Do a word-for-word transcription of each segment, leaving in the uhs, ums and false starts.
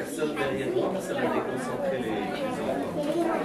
personne derrière moi, ça va déconcentrer les, les enfants.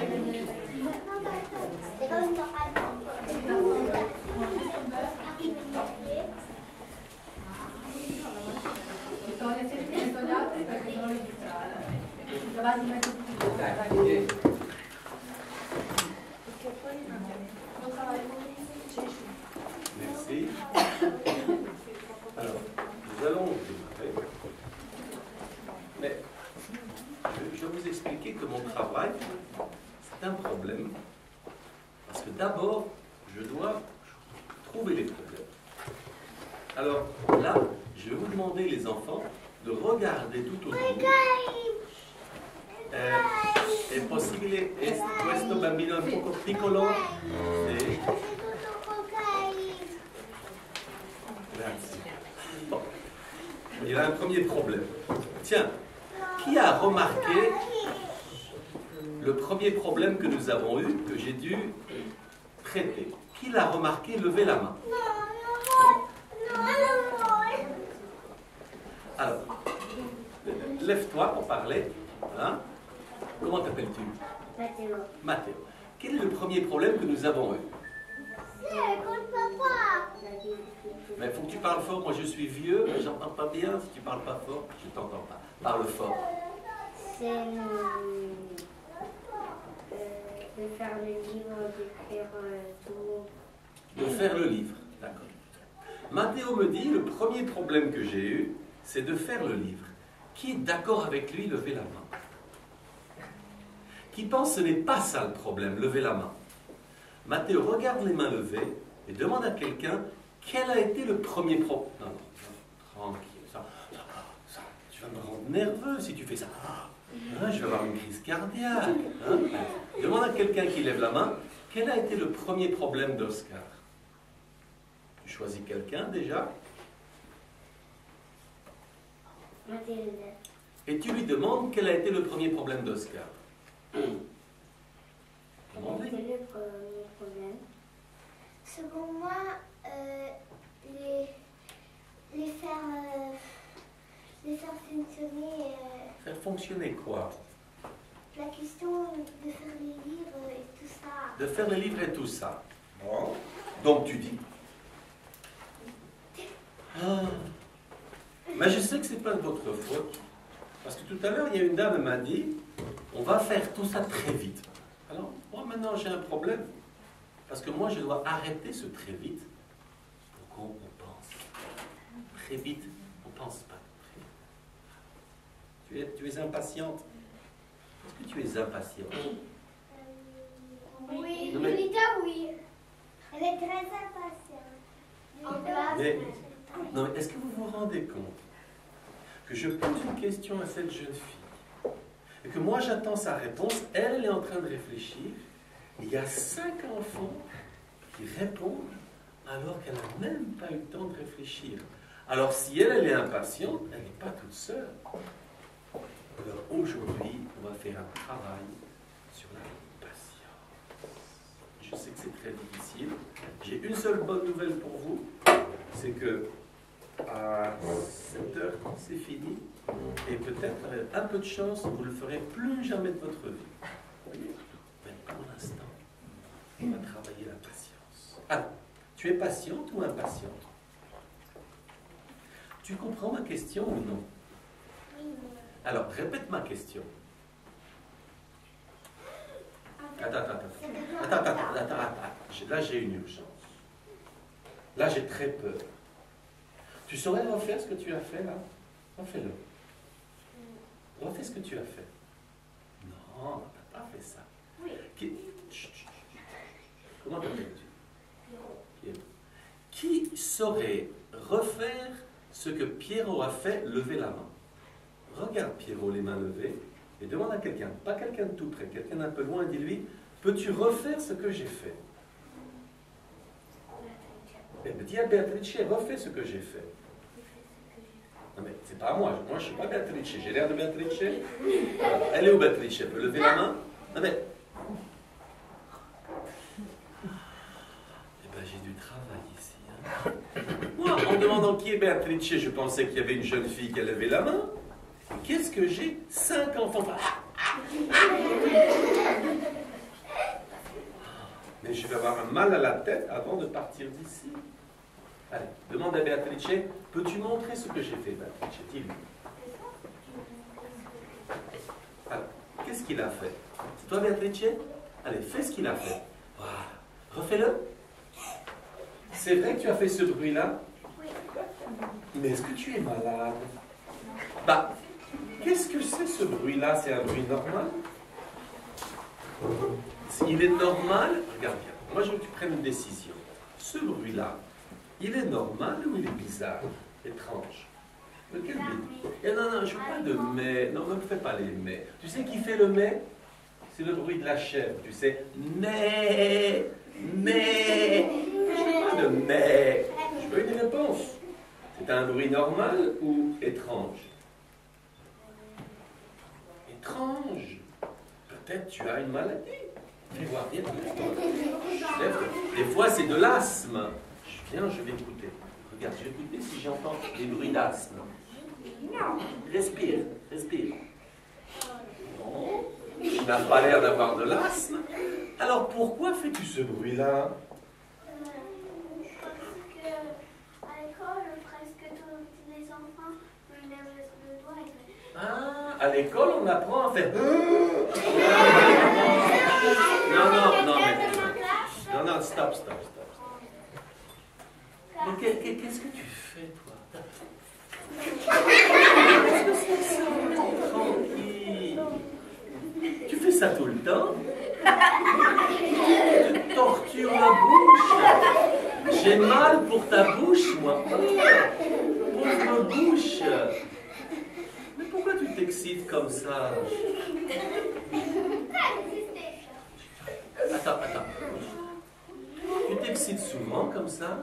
Merci. Alors, nous allons démarrer. Mais je vais vous expliquer que mon travail, c'est un problème. Parce que d'abord, je dois trouver les problèmes. Alors là, je vais vous demander, les enfants, de regarder tout autour. Eh, è possibile, è, questo bambino è un poco piccolo? Sì. Grazie. Bon. Il a un premier problème. Tiens, qui a remarqué le premier problème que nous avons eu, que j'ai dû traiter? Qui l'a remarqué? Levez la main. Alors, lève-toi pour parler. Hein? Comment t'appelles-tu? Mathéo. Mathéo. Quel est le premier problème que nous avons eu? C'est contre papa. Mais il faut que tu parles fort. Moi, je suis vieux, mais j'entends pas bien. Si tu parles pas fort, je t'entends pas. Parle fort. C'est euh, de faire le livre, d'écrire euh, tout. De faire le livre. D'accord. Mathéo me dit, le premier problème que j'ai eu, c'est de faire le livre. Qui est d'accord avec lui? Levez la main. Qui pense que ce n'est pas ça le problème? Levez la main. Mathéo, regarde les mains levées et demande à quelqu'un quel a été le premier problème. Non, non, tranquille. Ça, ça, ça, tu vas me rendre nerveux si tu fais ça. Hein, je vais avoir une crise cardiaque. Hein. Demande à quelqu'un qui lève la main quel a été le premier problème d'Oscar. Tu choisis quelqu'un déjà et tu lui demandes quel a été le premier problème d'Oscar. Demandez. Quel est le premier problème? Selon moi, euh, les, les, faire, euh, les faire fonctionner. Euh, faire fonctionner quoi? La question de faire les livres et tout ça. De faire les livres et tout ça. Bon. Donc tu dis. Ah. Mais je sais que ce n'est pas de votre faute. Parce que tout à l'heure, il y a une dame qui m'a dit, on va faire tout ça très vite. Alors, moi maintenant j'ai un problème. Parce que moi je dois arrêter ce très vite pour qu'on pense. Très vite, on ne pense pas. Tu es, tu es impatiente? Est-ce que tu es impatiente? Oui, non, mais... Lolita, oui. Elle est très impatiente. En classe. Mais, non, mais est-ce que vous vous rendez compte que je pose une question à cette jeune fille et que moi j'attends sa réponse, elle, elle est en train de réfléchir, et il y a cinq enfants qui répondent alors qu'elle n'a même pas eu le temps de réfléchir. Alors si elle, elle est impatiente, elle n'est pas toute seule. Alors aujourd'hui, on va faire un travail sur la patience. Je sais que c'est très difficile. J'ai une seule bonne nouvelle pour vous, c'est que à sept heures, c'est fini. Et peut-être, avec un peu de chance, vous ne le ferez plus jamais de votre vie. Vous voyez? Mais pour l'instant, on va travailler la patience. Alors, tu es patiente ou impatiente? Tu comprends ma question ou non? Alors, répète ma question. Attends, attends, attends. Attends, attends, attends, attends. Là, j'ai une urgence. Là, j'ai très peur. Tu saurais refaire ce que tu as fait là? Refais-le. Refais ce que tu as fait. Non, tu n'as pas fait ça. Oui. Qui... Chut, chut, chut. Comment t'appelles-tu? Pierrot. Qui saurait refaire ce que Pierrot a fait? Lever la main. Regarde Pierrot les mains levées et demande à quelqu'un, pas quelqu'un de tout près, quelqu'un d'un peu loin, et dis-lui, peux-tu refaire ce que j'ai fait? Et me dis à Béatrice, refais ce que j'ai fait. Non mais c'est pas à moi, moi je ne suis pas Béatrice, j'ai l'air de Béatrice. Alors, elle est où Béatrice? Elle peut lever la main? Non mais... Eh bien j'ai du travail ici. Hein. Moi, en demandant qui est Béatrice, je pensais qu'il y avait une jeune fille qui a levé la main. Qu'est-ce que j'ai? Cinq enfants. Mais je vais avoir un mal à la tête avant de partir d'ici. Allez, demande à Beatrice, peux-tu montrer ce que j'ai fait, Beatrice? Dis-lui. Alors, qu'est-ce qu'il a fait? C'est toi, Beatrice? Allez, fais ce qu'il a fait. Voilà. Refais-le. C'est vrai que tu as fait ce bruit-là? Oui. Mais est-ce que tu es malade? Bah, qu'est-ce que c'est ce bruit-là? C'est un bruit normal? Il est normal? Regarde bien. Moi, je veux que tu prennes une décision. Ce bruit-là, il est normal ou il est bizarre? Étrange? Lequel mais? Non, non, je ne veux pas de mais. Non, ne me fais pas les mais. Tu sais qui fait le mais? C'est le bruit de la chèvre. Tu sais, mais, mais. Je veux pas de mais. Je veux une réponse. C'est un bruit normal ou étrange? Étrange. Peut-être tu as une maladie. Fais voir, viens. Des fois, c'est de l'asthme. Je viens, je vais écouter. Regarde, je vais écouter si j'entends des bruits d'asthme. Respire, respire. Non, tu n'as pas l'air d'avoir de l'asthme. Alors pourquoi fais-tu ce bruit-là? Parce qu'à l'école, presque tous les enfants me lèvent le doigt et Ah, à l'école, on apprend à faire... Non, non, non, mais... Non, non, stop, stop, stop. Mais qu'est-ce que tu fais, toi? Qu'est-ce que c'est ça? Tranquille. Tu fais ça tout le temps? Tu te tortures la bouche. J'ai mal pour ta bouche, moi. Pauvre bouche. Mais pourquoi tu t'excites comme ça? Attends, attends. Tu t'excites souvent comme ça?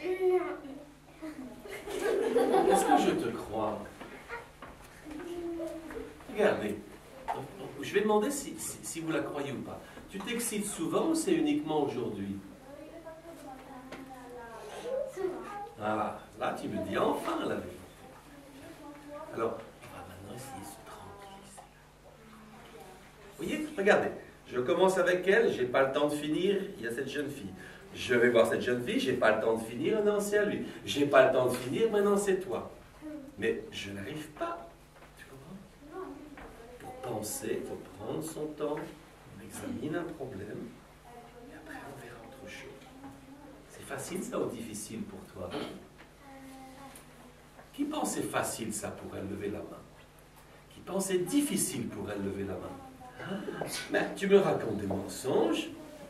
Est-ce que je te crois? Regardez. Je vais demander si, si, si vous la croyez ou pas. Tu t'excites souvent ou c'est uniquement aujourd'hui? Ah, là tu me dis enfin la vérité. Alors, on va maintenant essayer de se tranquilliser. Vous voyez, regardez. Je commence avec elle, j'ai pas le temps de finir, il y a cette jeune fille. Je vais voir cette jeune fille, j'ai pas le temps de finir, non c'est à lui. J'ai pas le temps de finir, maintenant c'est toi. Mais je n'arrive pas. Tu comprends? Pour penser, il faut prendre son temps, on examine un problème, et après on verra autre chose. C'est facile ça ou difficile pour toi? Qui pense c'est facile ça pour elle lever la main? Qui pense c'est difficile pour elle lever la main? Mais tu me racontes des mensonges.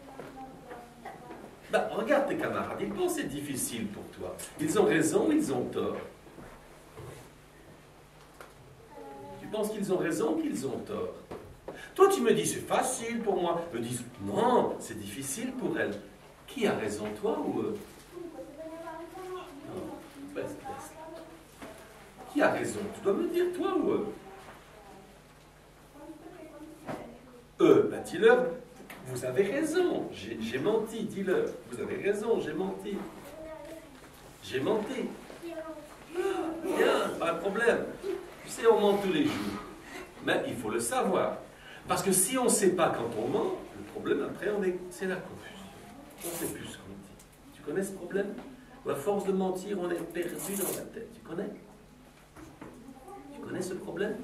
Ben, regarde tes camarades, ils pensent que c'est difficile pour toi. Ils ont raison ou ils ont tort? Tu penses qu'ils ont raison ou qu'ils ont tort? Toi, tu me dis c'est facile pour moi. Ils me disent non, c'est difficile pour elle. Qui a raison, toi ou eux? Non, baisse, baisse. Qui a raison? Tu dois me dire toi ou eux? Eux, ben dis-leur, vous avez raison, j'ai menti, dis-leur, vous avez raison, j'ai menti. J'ai menti. Bien, pas de problème. Tu sais, on ment tous les jours. Mais il faut le savoir. Parce que si on ne sait pas quand on ment, le problème après, c'est la confusion. On ne sait plus ce qu'on dit. Tu connais ce problème? Où à force de mentir, on est perdu dans la tête. Tu connais? Tu connais ce problème?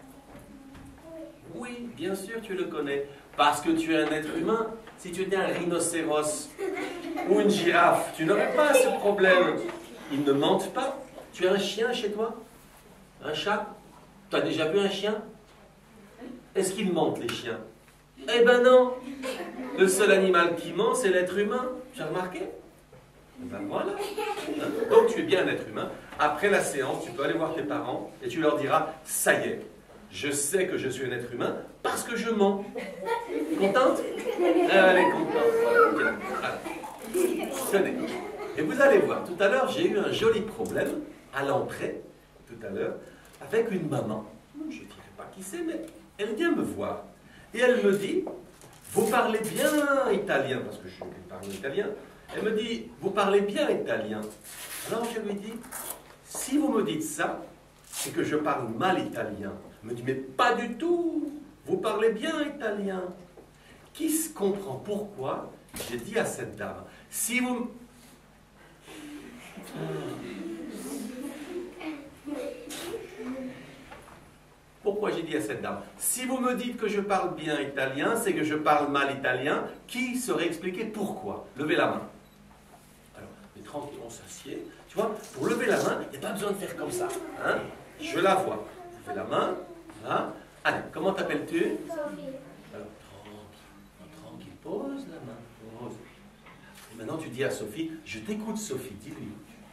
Oui, bien sûr, tu le connais. Parce que tu es un être humain. Si tu étais un rhinocéros ou une girafe, tu n'aurais pas ce problème. Ils ne mentent pas. Tu as un chien chez toi? Un chat? Tu as déjà vu un chien? Est-ce qu'ils mentent, les chiens? Eh ben non. Le seul animal qui ment, c'est l'être humain. Tu as remarqué? Eh ben voilà. Donc tu es bien un être humain. Après la séance, tu peux aller voir tes parents et tu leur diras, ça y est, je sais que je suis un être humain parce que je mens. Contente? Elle est contente. Voilà. Tenez. Et vous allez voir, tout à l'heure, j'ai eu un joli problème à l'entrée, tout à l'heure, avec une maman. Je ne dirai pas qui c'est, mais elle vient me voir. Et elle me dit, vous parlez bien italien, parce que je parle italien. Elle me dit, vous parlez bien italien. Alors je lui dis, si vous me dites ça, c'est que je parle mal italien. Elle me dit, mais pas du tout, vous parlez bien italien. Qui se comprend pourquoi j'ai dit à cette dame, si vous... Pourquoi j'ai dit à cette dame, si vous me dites que je parle bien italien, c'est que je parle mal italien, qui saurait expliquer pourquoi? Levez la main. Alors, mais tranquille, on s'assied. Tu vois, pour lever la main, il n'y a pas besoin de faire comme ça. Hein? Je la vois. Levez la main. Hein? Allez, comment t'appelles-tu? Sophie. Alors, tranquille, tranquille, pose la main. Pose. Et maintenant, tu dis à Sophie, je t'écoute Sophie, dis-lui.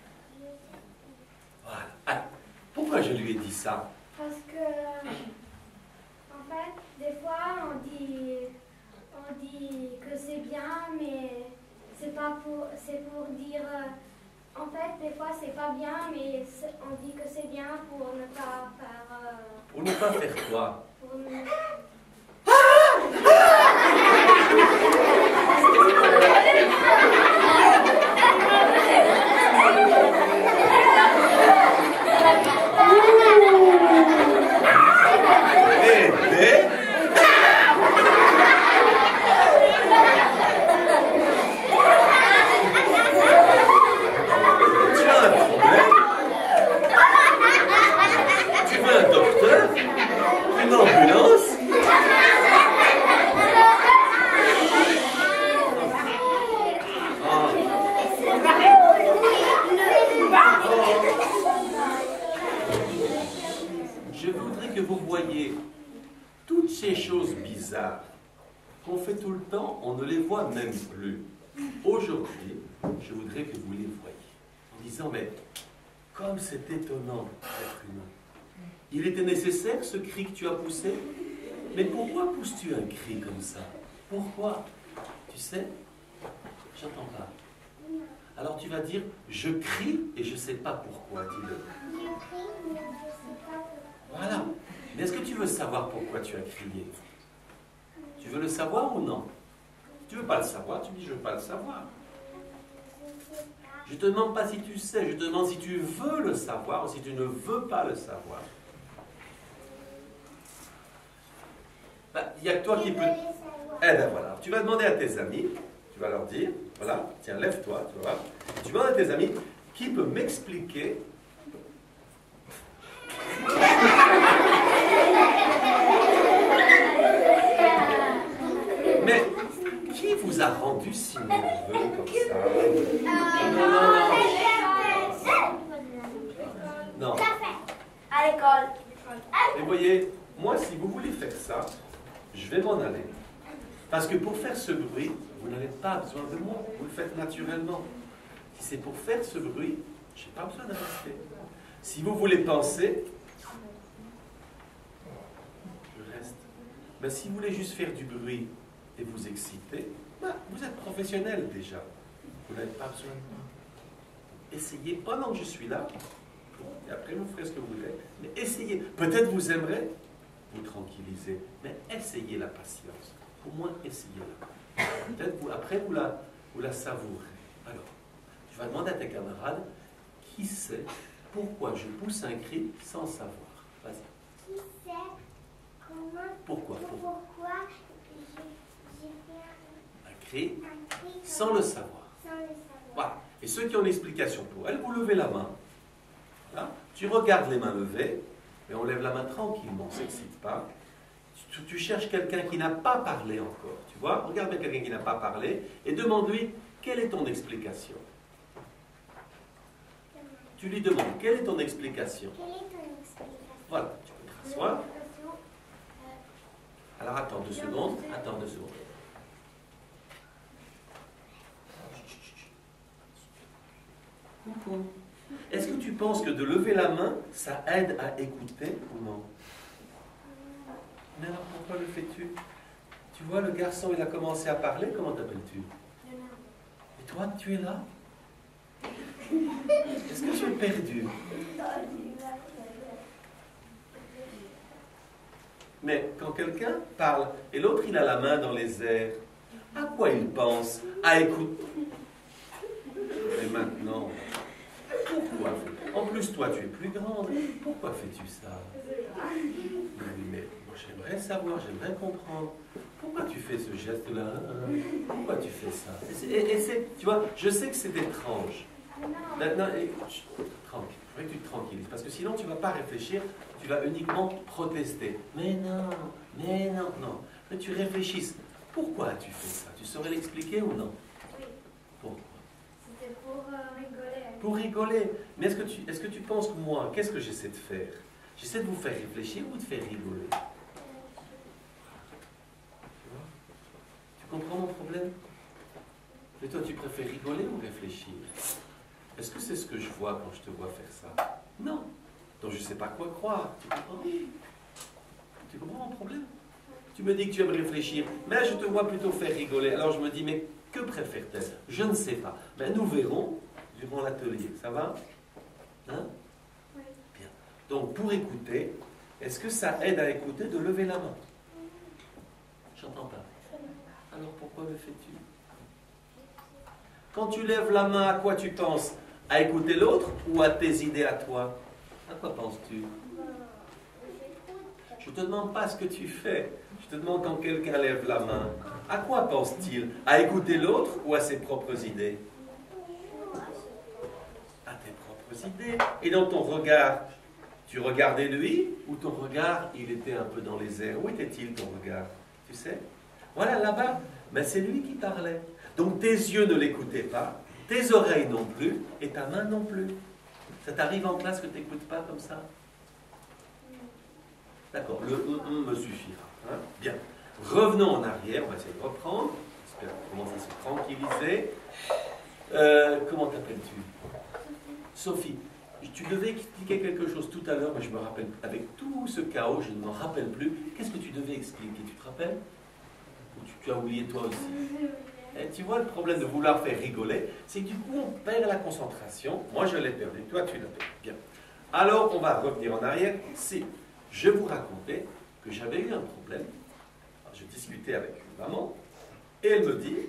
Voilà. Allez, pourquoi je lui ai dit ça? Parce que, en fait, des fois, on dit, on dit que c'est bien, mais c'est pas pour, c'est pour dire, euh, en fait, des fois, c'est pas bien, mais c'est- on dit que c'est bien pour ne pas faire, euh, Pour ne pas faire quoi? pour ne... Aider? Tu as un problème? Tu veux un docteur? Une ambulance? Je voudrais que vous voyiez toutes ces choses bizarres qu'on fait tout le temps, on ne les voit même plus. Aujourd'hui, je voudrais que vous les voyiez en disant, mais comme c'est étonnant d'être humain. Il était nécessaire ce cri que tu as poussé? Mais pourquoi pousses-tu un cri comme ça? Pourquoi? Tu sais, j'entends pas. Alors tu vas dire, je crie et je ne sais pas pourquoi, dis-le. Je crie, mais je sais pas pourquoi. Voilà. Mais est-ce que tu veux savoir pourquoi tu as crié? Tu veux le savoir ou non? Si tu ne veux pas le savoir, tu dis, je ne veux pas le savoir. Je sais pas. Je ne te demande pas si tu sais, je te demande si tu veux le savoir ou si tu ne veux pas le savoir. Ben, il n'y a que toi Je qui veux peux... les savoir. Eh bien voilà, tu vas demander à tes amis, tu vas leur dire, voilà, tiens, lève-toi, tu vois. Tu demandes à tes amis, qui peut m'expliquer mais qui vous a rendu si nerveux comme ça? Non, non, non. Non. À l'école. Et vous voyez, moi, si vous voulez faire ça, je vais m'en aller. Parce que pour faire ce bruit, vous n'avez pas besoin de moi. Vous le faites naturellement. Si c'est pour faire ce bruit, je n'ai pas besoin d'insister. Si vous voulez penser, je reste. Mais si vous voulez juste faire du bruit et vous exciter, ben, vous êtes professionnel déjà. Vous n'avez pas besoin de moi. Essayez pendant que je suis là. Et après, vous ferez ce que vous voulez. Mais essayez. Peut-être vous aimerez vous tranquilliser. Mais essayez la patience. Au moins, essayez-la. Peut-être vous, après, vous la, vous la savourez. Alors, tu vas demander à tes camarades qui sait pourquoi je pousse un cri sans savoir. Vas-y. Qui sait comment, Pourquoi? pourquoi j'ai fait Un cri un cri sans le savoir. sans le savoir. Voilà. Et ceux qui ont l'explication pour elle, vous levez la main. Voilà. Tu regardes les mains levées, mais on lève la main tranquillement, on ne s'excite pas. Tu, tu cherches quelqu'un qui n'a pas parlé encore. Tu vois, regarde bien quelqu'un qui n'a pas parlé et demande-lui quelle est ton explication. Tu lui demandes quelle est ton explication. Quelle est ton explication? Voilà, tu peux te rasseoir. Alors attends deux secondes. Attends deux secondes. Coucou. Est-ce que tu penses que de lever la main, ça aide à écouter ou non? Mais alors pourquoi le fais-tu? Tu vois, le garçon, il a commencé à parler. Comment t'appelles-tu? Et toi, tu es là? Est-ce que tu es perdu? Mais quand quelqu'un parle et l'autre il a la main dans les airs, à quoi il pense? À écouter. Et maintenant, pourquoi? On plus, toi, tu es plus grande. Pourquoi fais-tu ça? Oui, mais moi, j'aimerais savoir, j'aimerais comprendre. Pourquoi tu fais ce geste-là? Pourquoi tu fais ça? Et c'est, tu vois, je sais que c'est étrange. Maintenant, tranquille, il faudrait que tu te tranquillises, parce que sinon tu ne vas pas réfléchir, tu vas uniquement protester. Mais non, mais non, non. Mais tu réfléchisses. Pourquoi tu fais ça? Tu saurais l'expliquer ou non? Oui. Pourquoi? C'était pour euh, rigoler. Pour rigoler. Mais est-ce que tu, est-ce que tu penses que moi, qu'est-ce que j'essaie de faire? J'essaie de vous faire réfléchir ou de faire rigoler? Tu vois? Tu comprends mon problème? Et toi, tu préfères rigoler ou réfléchir? Est-ce que c'est ce que je vois quand je te vois faire ça? Non. Donc je ne sais pas quoi croire. Tu comprends? Tu comprends mon problème? Tu me dis que tu aimes réfléchir, mais je te vois plutôt faire rigoler. Alors je me dis, mais que préfère-t-elle? Je ne sais pas. Mais nous verrons durant l'atelier. Ça va? Hein? Oui. Bien. Donc pour écouter, est-ce que ça aide à écouter de lever la main? J'entends pas. Alors pourquoi le fais-tu? Quand tu lèves la main, à quoi tu penses? À écouter l'autre ou à tes idées à toi? À quoi penses-tu? Je ne te demande pas ce que tu fais. Je te demande quand quelqu'un lève la main. À quoi pense-t-il? À écouter l'autre ou à ses propres idées? À tes propres idées. Et dans ton regard, tu regardais lui ou ton regard, il était un peu dans les airs? Où était-il ton regard? Tu sais? Voilà, là-bas, ben, c'est lui qui parlait. Donc tes yeux ne l'écoutaient pas, tes oreilles non plus, et ta main non plus. Ça t'arrive en classe que tu n'écoutes pas comme ça? D'accord, le hum hum me suffira. Hein? Bien. Revenons en arrière, on va essayer de reprendre. J'espère qu'on commence à se tranquilliser. Euh, comment t'appelles-tu? Sophie. Tu devais expliquer quelque chose tout à l'heure, mais je me rappelle, avec tout ce chaos, je ne m'en rappelle plus. Qu'est-ce que tu devais expliquer? Tu te rappelles? Ou tu, tu as oublié toi aussi? Et tu vois, le problème de vouloir faire rigoler, c'est que du coup, on perd la concentration. Moi, je l'ai perdu, toi, tu l'as perdu. Bien. Alors, on va revenir en arrière. Si je vous racontais que j'avais eu un problème, alors, je discutais avec une maman, et elle me dit,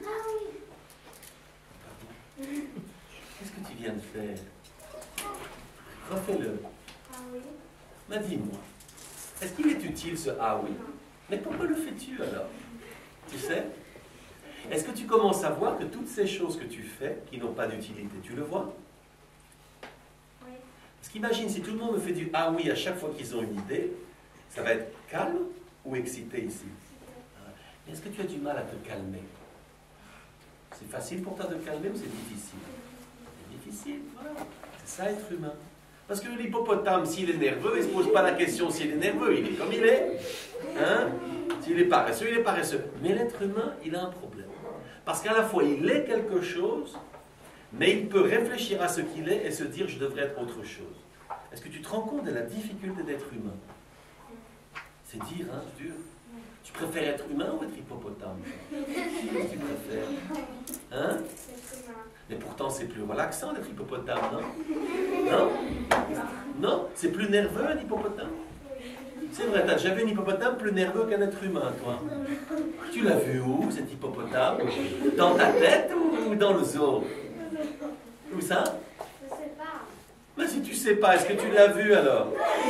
qu'est-ce que tu viens de faire? Refais-le. Ah oui. Mais dis-moi, est-ce qu'il est utile ce ah oui? Mais pourquoi le fais-tu alors? Tu sais? Est-ce que tu commences à voir que toutes ces choses que tu fais, qui n'ont pas d'utilité, tu le vois? Oui. Parce qu'imagine, si tout le monde me fait du ah oui à chaque fois qu'ils ont une idée, ça va être calme ou excité ici? Mais est-ce que tu as du mal à te calmer? C'est facile pour toi de te calmer ou c'est difficile? C'est difficile, voilà. C'est ça être humain. Parce que l'hippopotame, s'il est nerveux, il ne se pose pas la question s'il est nerveux, il est comme il est. Hein? S'il est paresseux, il est paresseux. Mais l'être humain, il a un problème. Parce qu'à la fois, il est quelque chose, mais il peut réfléchir à ce qu'il est et se dire, je devrais être autre chose. Est-ce que tu te rends compte de la difficulté d'être humain? C'est dire, hein, c'est dur. Tu préfères être humain ou être hippopotame? Qu'est-ce que tu préfères? Hein? Mais pourtant, c'est plus relaxant d'être hippopotame, non? Non? Non? C'est plus nerveux un hippopotame? C'est vrai, t'as déjà vu un hippopotame plus nerveux qu'un être humain, toi? Tu l'as vu où, cet hippopotame? Dans ta tête ou dans le zoo? Où ça? Je sais pas. Mais si tu sais pas, est-ce que tu l'as vu alors?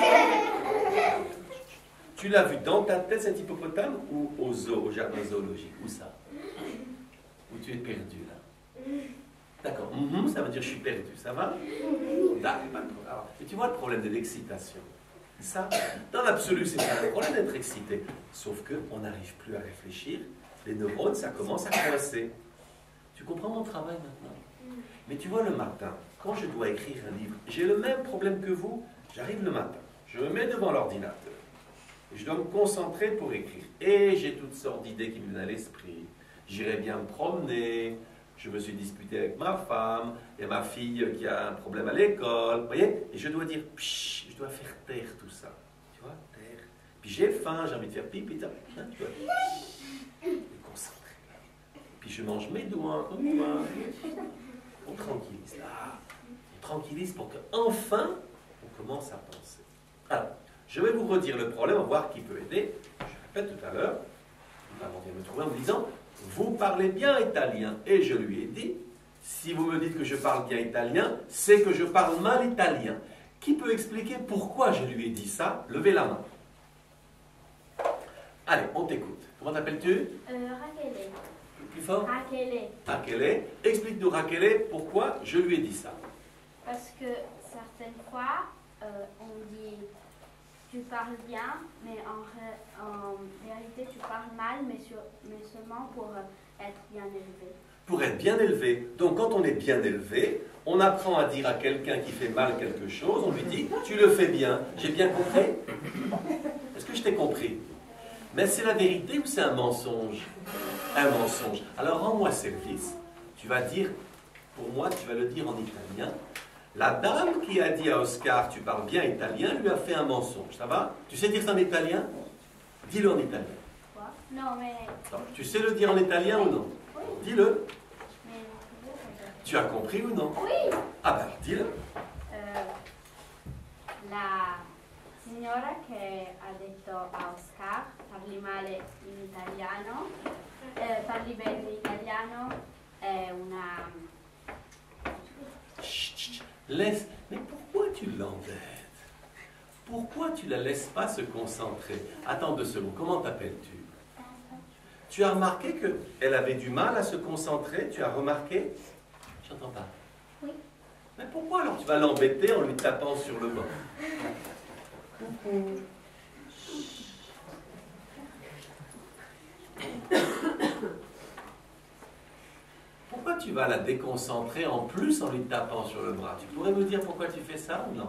Tu l'as vu dans ta tête, cet hippopotame, ou au zoo, au jardin zoologique? Où ça? Où tu es perdu, là? D'accord. Mm-hmm, ça veut dire je suis perdu, ça va? D'accord. Et tu vois le problème de l'excitation. Ça, dans l'absolu, c'est pas un problème d'être excité. Sauf qu'on n'arrive plus à réfléchir. Les neurones, ça commence à coincer. Tu comprends mon travail maintenant? Mais tu vois, le matin, quand je dois écrire un livre, j'ai le même problème que vous. J'arrive le matin, je me mets devant l'ordinateur. Je dois me concentrer pour écrire. Et j'ai toutes sortes d'idées qui me viennent à l'esprit. J'irai bien me promener. Je me suis disputé avec ma femme. Et ma fille qui a un problème à l'école. Vous voyez? Et je dois dire, psh, je dois faire taire tout ça. Tu vois? Taire. Puis j'ai faim, j'ai envie de faire pipi. Hein, tu vois? Me concentrer. Puis je mange mes doigts. On tranquillise. Ah, on tranquillise pour qu'enfin, on commence à penser. Alors, je vais vous redire le problème, on va voir qui peut aider. Je répète tout à l'heure, nous avons vient me trouver en me disant, vous parlez bien italien. Et je lui ai dit, si vous me dites que je parle bien italien, c'est que je parle mal italien. Qui peut expliquer pourquoi je lui ai dit ça? Levez la main. Allez, on t'écoute. Comment t'appelles-tu? Euh, Raquel. Plus fort? Raquel. Raquel. Explique-nous, Raquel, pourquoi je lui ai dit ça. Parce que certaines fois, euh, on dit tu parles bien, mais en, ré, en vérité tu parles mal, mais, sur, mais seulement pour euh, être bien élevé. Pour être bien élevé. Donc quand on est bien élevé, on apprend à dire à quelqu'un qui fait mal quelque chose, on lui dit « tu le fais bien ». J'ai bien compris? Est-ce que je t'ai compris? Mais c'est la vérité ou c'est un mensonge? Un mensonge. Alors rends-moi service. Tu vas dire, pour moi, tu vas le dire en italien. La dame qui a dit à Oscar « tu parles bien italien » lui a fait un mensonge. Ça va? Tu sais dire ça en italien? Dis-le en italien. Quoi? Non, mais... Non, tu sais le dire en italien ou non? Oui. Dis-le. Mais... Tu as compris ou non? Oui. Ah ben alors dis-le. Euh, la signora che ha detto a Oscar parli male in italiano, eh, parli bene in italiano, è una... Chut, chut, laisse. Mais pourquoi tu l'embêtes? Pourquoi tu la laisses pas se concentrer? Attends deux secondes. Comment t'appelles-tu? Tu as remarqué qu'elle avait du mal à se concentrer? Tu as remarqué? J'entends pas. Oui. Mais pourquoi alors tu vas l'embêter en lui tapant sur le banc? Pourquoi tu vas la déconcentrer en plus en lui tapant sur le bras? Tu pourrais me dire pourquoi tu fais ça ou non?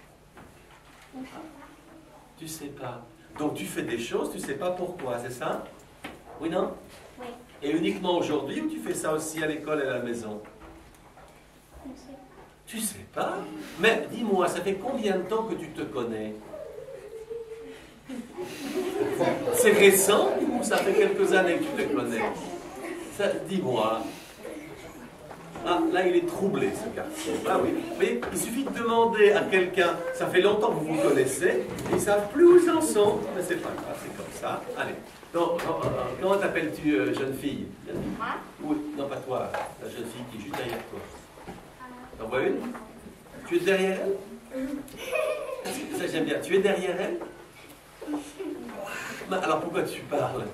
Tu sais pas. Donc tu fais des choses, tu sais pas pourquoi, c'est ça? Oui, non? Oui. Et uniquement aujourd'hui ou tu fais ça aussi à l'école et à la maison? Je ne sais pas. Tu sais pas? Mais dis-moi, ça fait combien de temps que tu te connais? C'est récent ou ça fait quelques années que tu te connais? Ça, dis-moi. Ah, là, il est troublé, ce garçon. Ah oui. Vous voyez, il suffit de demander à quelqu'un, ça fait longtemps que vous vous connaissez, et ils ne savent plus où ils en sont. Mais c'est pas grave, c'est comme ça. Allez. Donc, comment t'appelles-tu, euh, jeune fille? Moi? Oui, non, pas toi, la jeune fille qui est juste derrière toi. T'en vois une? Tu es derrière elle? Ça, j'aime bien. Tu es derrière elle? Mais alors, pourquoi tu parles?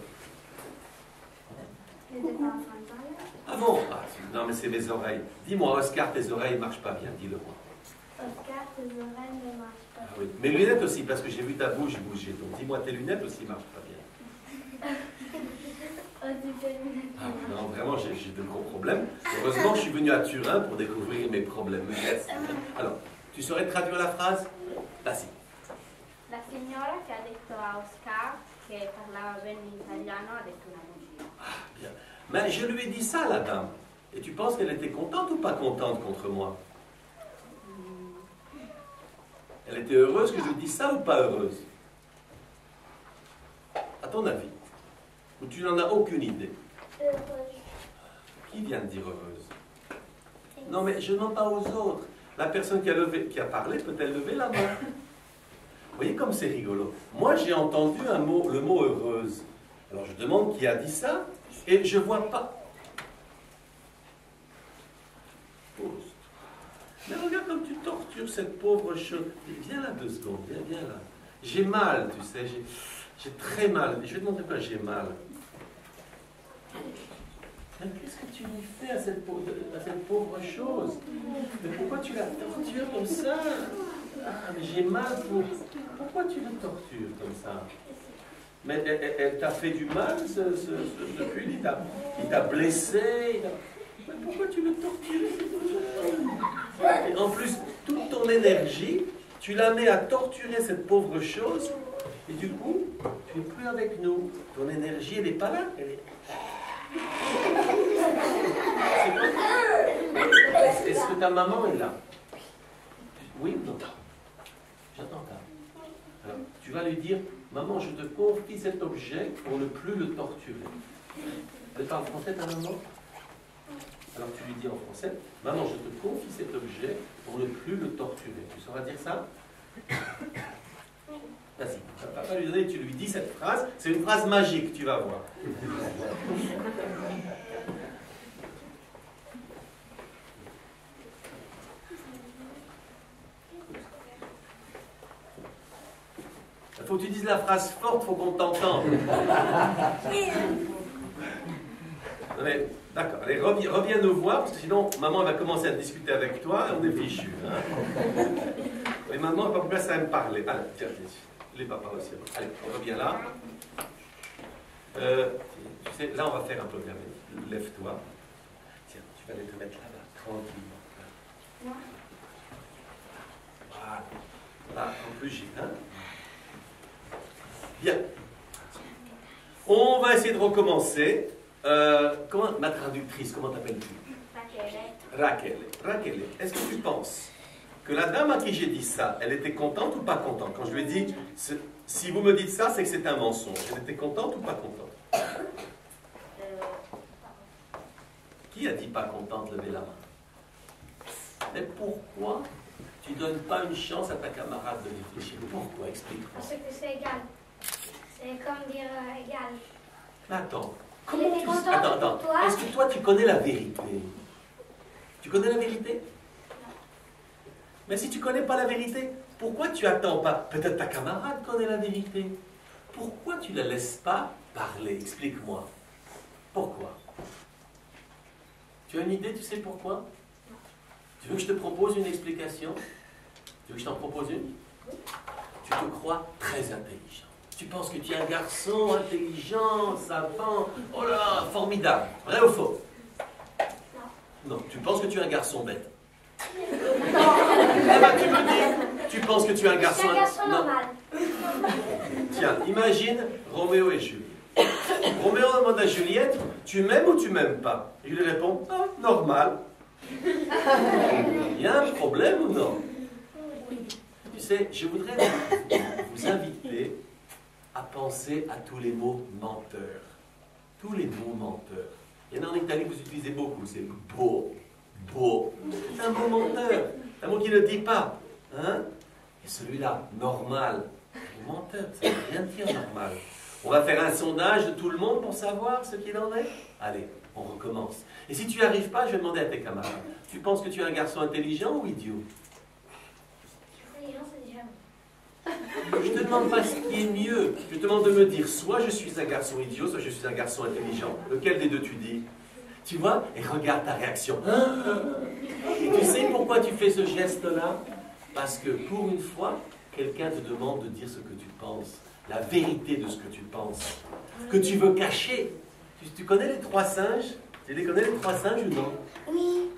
Je n'étais pas en train de parler. Ah bon? Ah, non, mais c'est mes oreilles. Dis-moi, Oscar, tes oreilles ne marchent pas bien, dis-le-moi. Oscar, tes oreilles ne marchent pas. Ah, oui. Mes lunettes aussi, parce que j'ai vu ta bouche bouger. Donc, dis-moi, tes lunettes aussi ne marchent pas bien. Oh, tu fais une... Ah, non, vraiment, j'ai j'ai de gros problèmes. Heureusement, je suis venu à Turin pour découvrir mes problèmes. Alors, tu saurais traduire la phrase? Vas-y. La signora che ha detto a Oscar che parlava bene in italiano ha detto una bugia. Ah, bien. Mais je lui ai dit ça, la dame. Et tu penses qu'elle était contente ou pas contente contre moi? Elle était heureuse que je lui dise ça ou pas heureuse? À ton avis? Ou tu n'en as aucune idée? Heureuse. Qui vient de dire heureuse? Non, mais je ne demande pas aux autres. La personne qui a, levé, qui a parlé peut-elle lever la main? Vous voyez comme c'est rigolo. Moi, j'ai entendu un mot, le mot heureuse. Alors, je demande qui a dit ça, et je ne vois pas. Mais regarde comme tu tortures cette pauvre chose. Viens là deux secondes, viens, viens là. J'ai mal, tu sais, j'ai très mal. Je vais te montrer quoi j'ai mal. Mais qu'est-ce que tu lui fais à cette pauvre, à cette pauvre chose? Mais pourquoi tu la tortures comme ça? Ah, mais j'ai mal pour... Pourquoi tu la tortures comme ça? Mais elle, elle, elle t'a fait du mal, ce, ce, ce, depuis, il t'a blessé. Mais pourquoi tu le tortures? Et en plus, toute ton énergie, tu la mets à torturer cette pauvre chose, et du coup, tu n'es plus avec nous. Ton énergie, elle n'est pas là. Elle est... Est-ce que ta maman est là? Oui ou non? J'entends pas. Alors, tu vas lui dire, maman, je te confie cet objet pour ne plus le torturer. Elle parle français, ta maman? Alors tu lui dis en français, maman, je te confie cet objet pour ne plus le torturer. Tu sauras dire ça? Vas-y, tu vas pas lui donner, tu lui dis cette phrase, c'est une phrase magique, tu vas voir. Il faut que tu dises la phrase forte, il faut qu'on t'entende. D'accord, allez, reviens, reviens nous voir, parce que sinon, maman va commencer à discuter avec toi et on est fichu. Hein. Et maman, elle va commencer à me parler. Allez, tiens, tiens, les papas aussi. Allez, on revient là. Euh, tu sais, là, on va faire un peu. Lève-toi. Tiens, tu vas aller te mettre là-bas, tranquillement. Là. Voilà. Là, en plus, j'ai... Hein. Bien. On va essayer de recommencer. Euh, comment, ma traductrice, comment t'appelles-tu? Raquel. Raquel, est-ce que tu penses que la dame à qui j'ai dit ça, elle était contente ou pas contente? Quand je lui ai dit, si vous me dites ça, c'est que c'est un mensonge. Elle était contente ou pas contente? Qui a dit pas contente? Levez la main. Mais pourquoi tu ne donnes pas une chance à ta camarade de réfléchir? Pourquoi? Explique-moi. Parce que c'est égal. C'est comme dire euh, égal. Mais attends. Il était content Attends, attends. pour toi. Est-ce que toi, tu connais la vérité? Tu connais la vérité? Non. Mais si tu ne connais pas la vérité, pourquoi tu attends pas? Peut-être ta camarade connaît la vérité. Pourquoi tu ne la laisses pas parler? Explique-moi. Pourquoi? Tu as une idée, tu sais pourquoi? Non. Tu veux que je te propose une explication? Tu veux que je t'en propose une? Oui. Tu te crois très intelligent. Tu penses que tu es un garçon intelligent, savant, oh là là, formidable. Vrai ou faux? Non. Non, tu penses que tu es un garçon bête. Non. Eh bien, tu me dis, tu penses que tu es un garçon... C'est un garçon non. normal. Tiens, imagine Roméo et Juliette. Roméo demande à Juliette, tu m'aimes ou tu m'aimes pas? Et il lui répond, ah, normal. Il y a un problème ou non? Tu sais, je voudrais vous inviter à penser à tous les mots menteurs. Tous les mots menteurs. Il y en a en Italie que vous utilisez beaucoup, c'est beau, beau. C'est un mot menteur, un mot qui ne dit pas. Hein? Et celui-là, normal, un menteur, ça ne veut rien dire normal. On va faire un sondage de tout le monde pour savoir ce qu'il en est. Allez, on recommence. Et si tu n'y arrives pas, je vais demander à tes camarades. Tu penses que tu es un garçon intelligent ou idiot? Intelligent, c'est déjà Je ne te demande pas ce qui est mieux. Je te demande de me dire, soit je suis un garçon idiot, soit je suis un garçon intelligent. Lequel des deux tu dis? Tu vois? Et regarde ta réaction. Et tu sais pourquoi tu fais ce geste-là? Parce que pour une fois, quelqu'un te demande de dire ce que tu penses. La vérité de ce que tu penses. Que tu veux cacher. Tu, tu connais les trois singes? Tu les connais les trois singes ou non? Oui.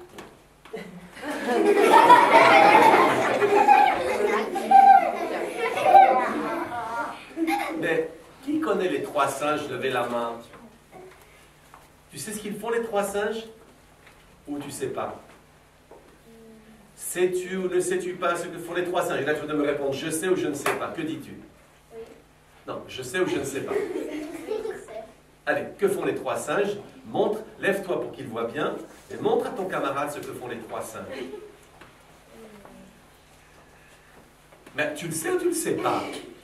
Mais qui connaît les trois singes? Levez la main. Tu sais ce qu'ils font les trois singes? Ou tu sais pas? Sais-tu ou ne sais-tu pas ce que font les trois singes? Et là tu vas me répondre je sais ou je ne sais pas. Que dis-tu? Oui. Non, je sais ou je ne sais pas. Allez, que font les trois singes? Montre, lève-toi pour qu'ils voient bien, et montre à ton camarade ce que font les trois singes. Mais tu le sais ou tu ne le sais pas?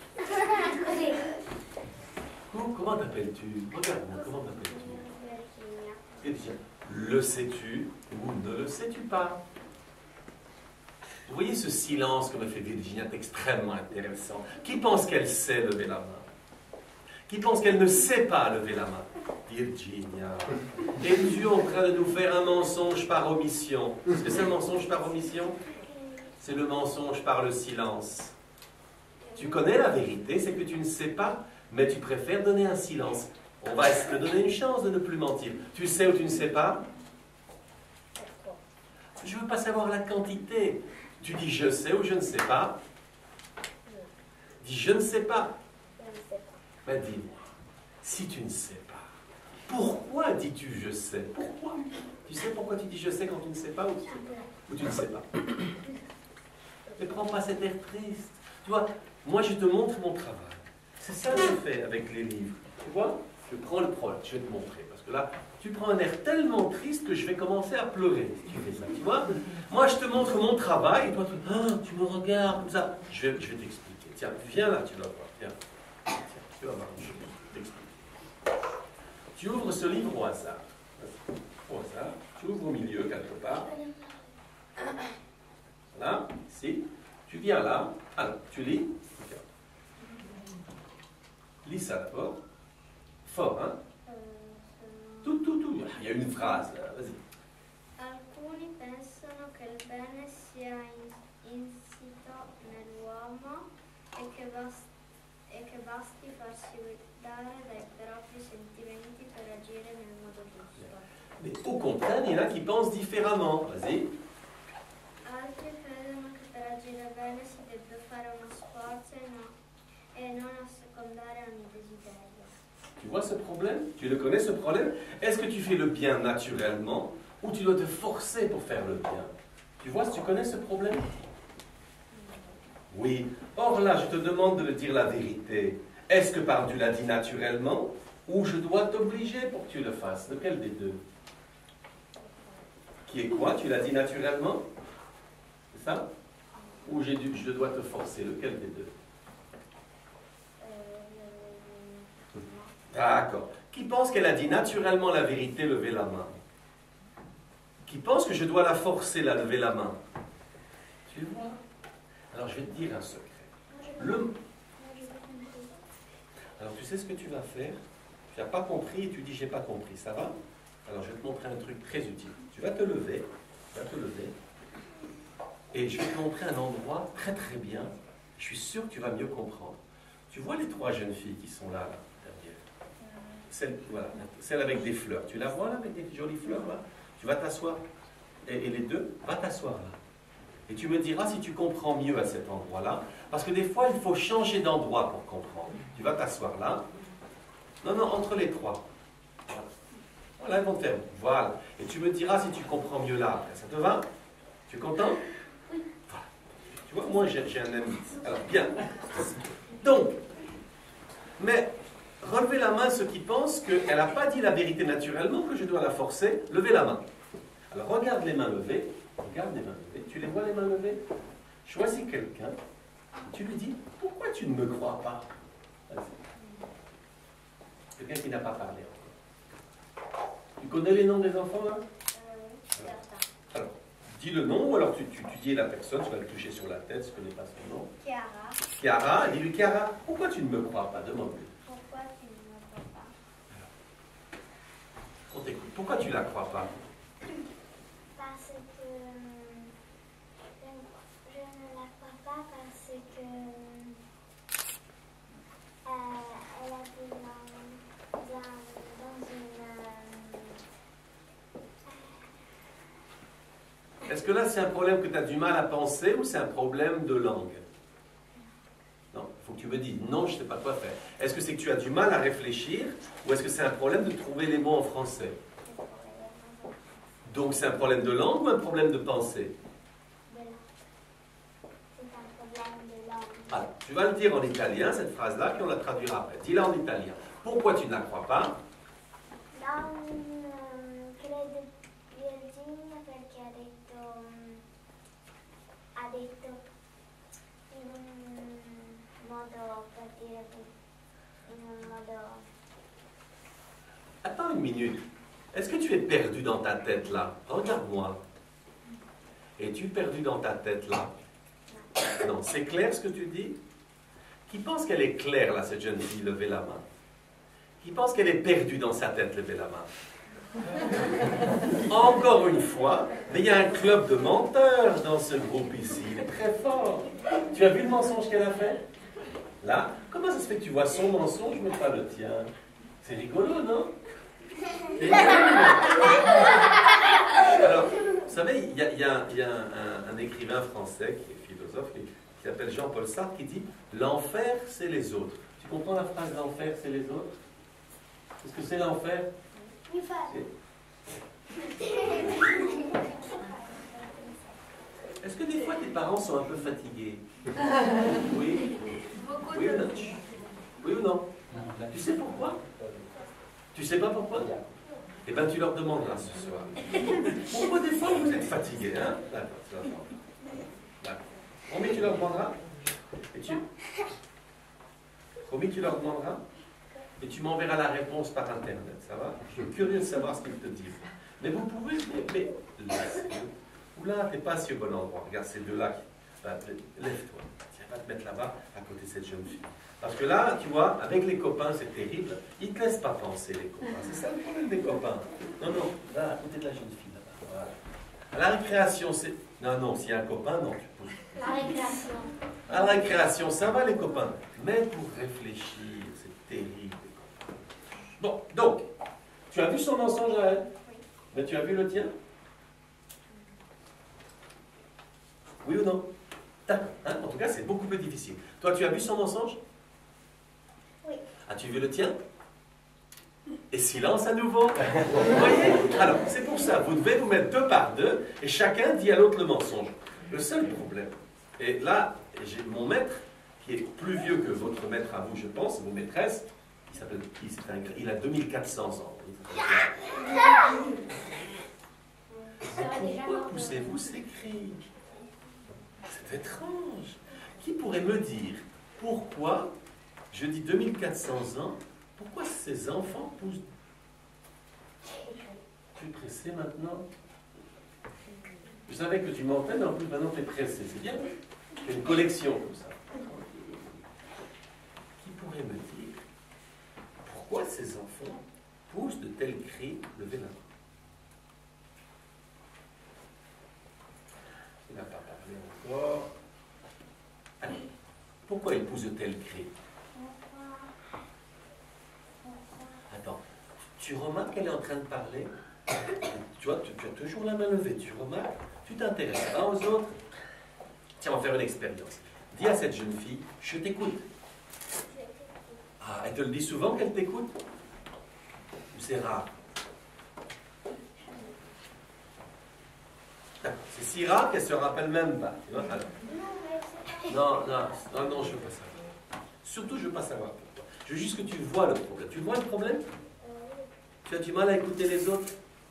Oh, comment t'appelles-tu? Regarde-moi, comment t'appelles-tu? Le sais-tu ou ne le sais-tu pas? Vous voyez ce silence que me fait Virginia, c'est extrêmement intéressant. Qui pense qu'elle sait lever la main? Qui pense qu'elle ne sait pas lever la main? Virginia. Es-tu en train de nous faire un mensonge par omission? Est-ce que c'est un mensonge par omission? C'est le mensonge par le silence. Tu connais la vérité, c'est que tu ne sais pas, mais tu préfères donner un silence. On va te donner une chance de ne plus mentir. Tu sais ou tu ne sais pas? Je ne veux pas savoir la quantité. Tu dis je sais ou je ne sais pas? Dis je ne sais pas. Ben dis-moi, si tu ne sais pas, pourquoi dis-tu je sais? Pourquoi? Tu sais pourquoi tu dis je sais quand tu ne sais pas ou tu, sais pas? Ou tu ne sais pas? Ne prends pas cet air triste. Tu vois, moi je te montre mon travail. C'est ça que je fais avec les livres. Tu vois? Je prends le problème, je vais te montrer. Parce que là, tu prends un air tellement triste que je vais commencer à pleurer si tu fais ça. Tu vois? Moi je te montre mon travail et toi tu, ah, tu me regardes comme ça. Je vais, je vais t'expliquer. Tiens, viens là, tu vas voir. Viens. Tiens, tu vas voir. Je vais t'expliquer. Tu ouvres ce livre au hasard. Au hasard. Tu ouvres au milieu quelque part. Voilà, ici. Tu viens là. Alors, tu lis. Lis ça d'abord. Fort, hein? Eh, Tout, tout, tout. Il y a une phrase, là. Vas-y. Alcuni pensano che il bene sia in- insito nell'uomo e che, bas- e che basti farsi guidare dai propri sentimenti per agire nel modo giusto. Mais au contraire, il y en a qui pensent différemment. Vas-y. Altri credono che per agire bene si debba fare uno sforzo e, no- e non assecondare ogni desiderio. Tu vois ce problème? Tu le connais ce problème? Est-ce que tu fais le bien naturellement ou tu dois te forcer pour faire le bien? Tu vois, tu connais ce problème? Oui. Or là, je te demande de me dire la vérité. Est-ce que par tu l'as dit naturellement ou je dois t'obliger pour que tu le fasses? Lequel des deux? Qui est quoi? Tu l'as dit naturellement? C'est ça? Ou j'ai dû, je dois te forcer? Lequel des deux? Eh, D'accord. Qui pense qu'elle a dit naturellement la vérité, levez la main. Qui pense que je dois la forcer, la lever la main? Tu vois? Alors je vais te dire un secret. Le... Alors tu sais ce que tu vas faire? Tu n'as pas compris et tu dis j'ai pas compris, ça va? Alors je vais te montrer un truc très utile. Tu vas te lever, tu vas te lever, et je vais te montrer un endroit très très bien. Je suis sûr que tu vas mieux comprendre. Tu vois les trois jeunes filles qui sont là, là derrière? Celle, voilà, celle avec des fleurs. Tu la vois là, avec des jolies fleurs là? Tu vas t'asseoir. Et, et les deux, va t'asseoir là. Et tu me diras si tu comprends mieux à cet endroit-là. Parce que des fois, il faut changer d'endroit pour comprendre. Tu vas t'asseoir là. Non, non, entre les trois. Voilà, voilà, elles vont te faire. Voilà. Et tu me diras si tu comprends mieux là après. Ça te va? Tu es content? Oui. Voilà. Tu vois, moi j'ai j'ai un ami. Alors, bien. Donc, mais relevez la main ceux qui pensent qu'elle n'a pas dit la vérité naturellement, que je dois la forcer. Levez la main. Alors, regarde les mains levées. Regarde les mains levées. Tu les vois les mains levées? Choisis quelqu'un. Tu lui dis, pourquoi tu ne me crois pas? Vas-y. Quelqu'un qui n'a pas parlé encore. Tu connais les noms des enfants là? eh, Alors, dis le nom ou alors tu, tu, tu dis la personne, tu vas le toucher sur la tête, je ne connais pas son nom. Chiara, Chiara, dis-lui Chiara, pourquoi tu ne me crois pas? Demande-lui. pourquoi tu ne me crois pas? On t'écoute. Pourquoi tu ne la crois pas? Parce que je, je ne la crois pas parce que euh, elle a vu dans, dans, dans une... euh, Est-ce que là c'est un problème que tu as du mal à penser ou c'est un problème de langue? Non, il faut que tu me dises non, je ne sais pas quoi faire. Est-ce que c'est que tu as du mal à réfléchir ou est-ce que c'est un problème de trouver les mots en français? Donc c'est un problème de langue ou un problème de pensée? de langue. C'est un problème de langue. Alors, tu vas le dire en italien, cette phrase-là, puis on la traduira après. Dis-la en italien. Pourquoi tu ne la crois pas? Non, ehm, credo Virginia perché ha detto, mm, ha detto in un modo, per dire, in un modo... Attends une minute. Est-ce que tu es perdu dans ta tête là? Regarde-moi. Es-tu perdu dans ta tête là? Non, c'est clair ce que tu dis? Qui pense qu'elle est claire là, cette jeune fille? Levez la main. Qui pense qu'elle est perdue dans sa tête? Levez la main. Encore une fois, mais il y a un club de menteurs dans ce groupe ici. Il est très fort. Tu as vu le mensonge qu'elle a fait? Là, comment ça se fait que tu vois son mensonge mais pas le tien? C'est rigolo, non? C'est rigolo. Alors, vous savez, il y a, il y a- il y a un, un écrivain français qui est philosophe, qui, qui s'appelle Jean-Paul Sartre, qui dit « L'enfer, c'est les autres ». Tu comprends la phrase « l'enfer, c'est les autres » ? Qu'est-ce que c'est l'enfer? Est-ce que des fois tes parents sont un peu fatigués? Oui. Oui ou non? Oui ou non? Tu sais pourquoi? Tu sais pas pourquoi? Eh bien, tu leur demanderas ce soir. Pourquoi des fois vous êtes fatigués, hein? D'accord, tu leur demanderas. D'accord. Promis, tu leur demanderas? Et tu... Promis, tu leur demanderas? Et tu m'enverras la réponse par Internet, ça va? Je suis curieux de savoir ce qu'ils te disent. Mais vous pouvez... Mais, mais laisse-le. Ou là, t'es pas assis au bon endroit. Regarde ces deux-là. Qui... Bah, lève-toi. Tiens, pas te mettre là-bas, à côté de cette jeune fille. Parce que là, tu vois, avec les copains, c'est terrible. Ils ne te laissent pas penser, les copains. C'est ça le problème des copains. Non, non, là, à côté de la jeune fille, là-bas. Voilà. À la récréation, c'est... Non, non, s'il y a un copain, non, tu peux. La récréation. À la récréation, ça va, les copains. Mais pour réfléchir, c'est terrible. Bon, donc, tu as vu son mensonge à elle? Oui. Mais tu as vu le tien? Oui ou non? D'accord. Hein? En tout cas, c'est beaucoup plus difficile. Toi, tu as vu son mensonge? Oui. As-tu vu le tien? Et silence à nouveau. Vous voyez? Alors, c'est pour ça, vous devez vous mettre deux par deux, et chacun dit à l'autre le mensonge. Le seul problème, et là, j'ai mon maître, qui est plus vieux que votre maître à vous, je pense, vos maîtresses, il s'appelle, il, un, il a deux mille quatre cents ans. Pourquoi poussez-vous ces cris? C'est étrange. Qui pourrait me dire pourquoi, je dis deux mille quatre cents ans, pourquoi ces enfants poussent? Tu es pressé maintenant? Je savais que tu mentais, mais en plus maintenant tu es pressé. C'est bien. Tu as une collection comme ça. Qui pourrait me dire pourquoi ces enfants poussent de tels cris? Levez la main. Il n'a pas parlé encore. Allez, pourquoi ils poussent de tels cris? Attends, tu remarques qu'elle est en train de parler? Tu vois, tu, tu as toujours la main levée, tu remarques? Tu t'intéresses pas aux autres? Tiens, on va faire une expérience. Dis à cette jeune fille, je t'écoute. Ah, elle te le dit souvent qu'elle t'écoute? Ou c'est rare? C'est si rare qu'elle ne se rappelle même pas. Tu vois? Alors, non, non, non, non, je ne veux pas savoir. Surtout, je ne veux pas savoir pourquoi. Je veux juste que tu vois le problème. Tu vois le problème? Tu as du mal à écouter les autres?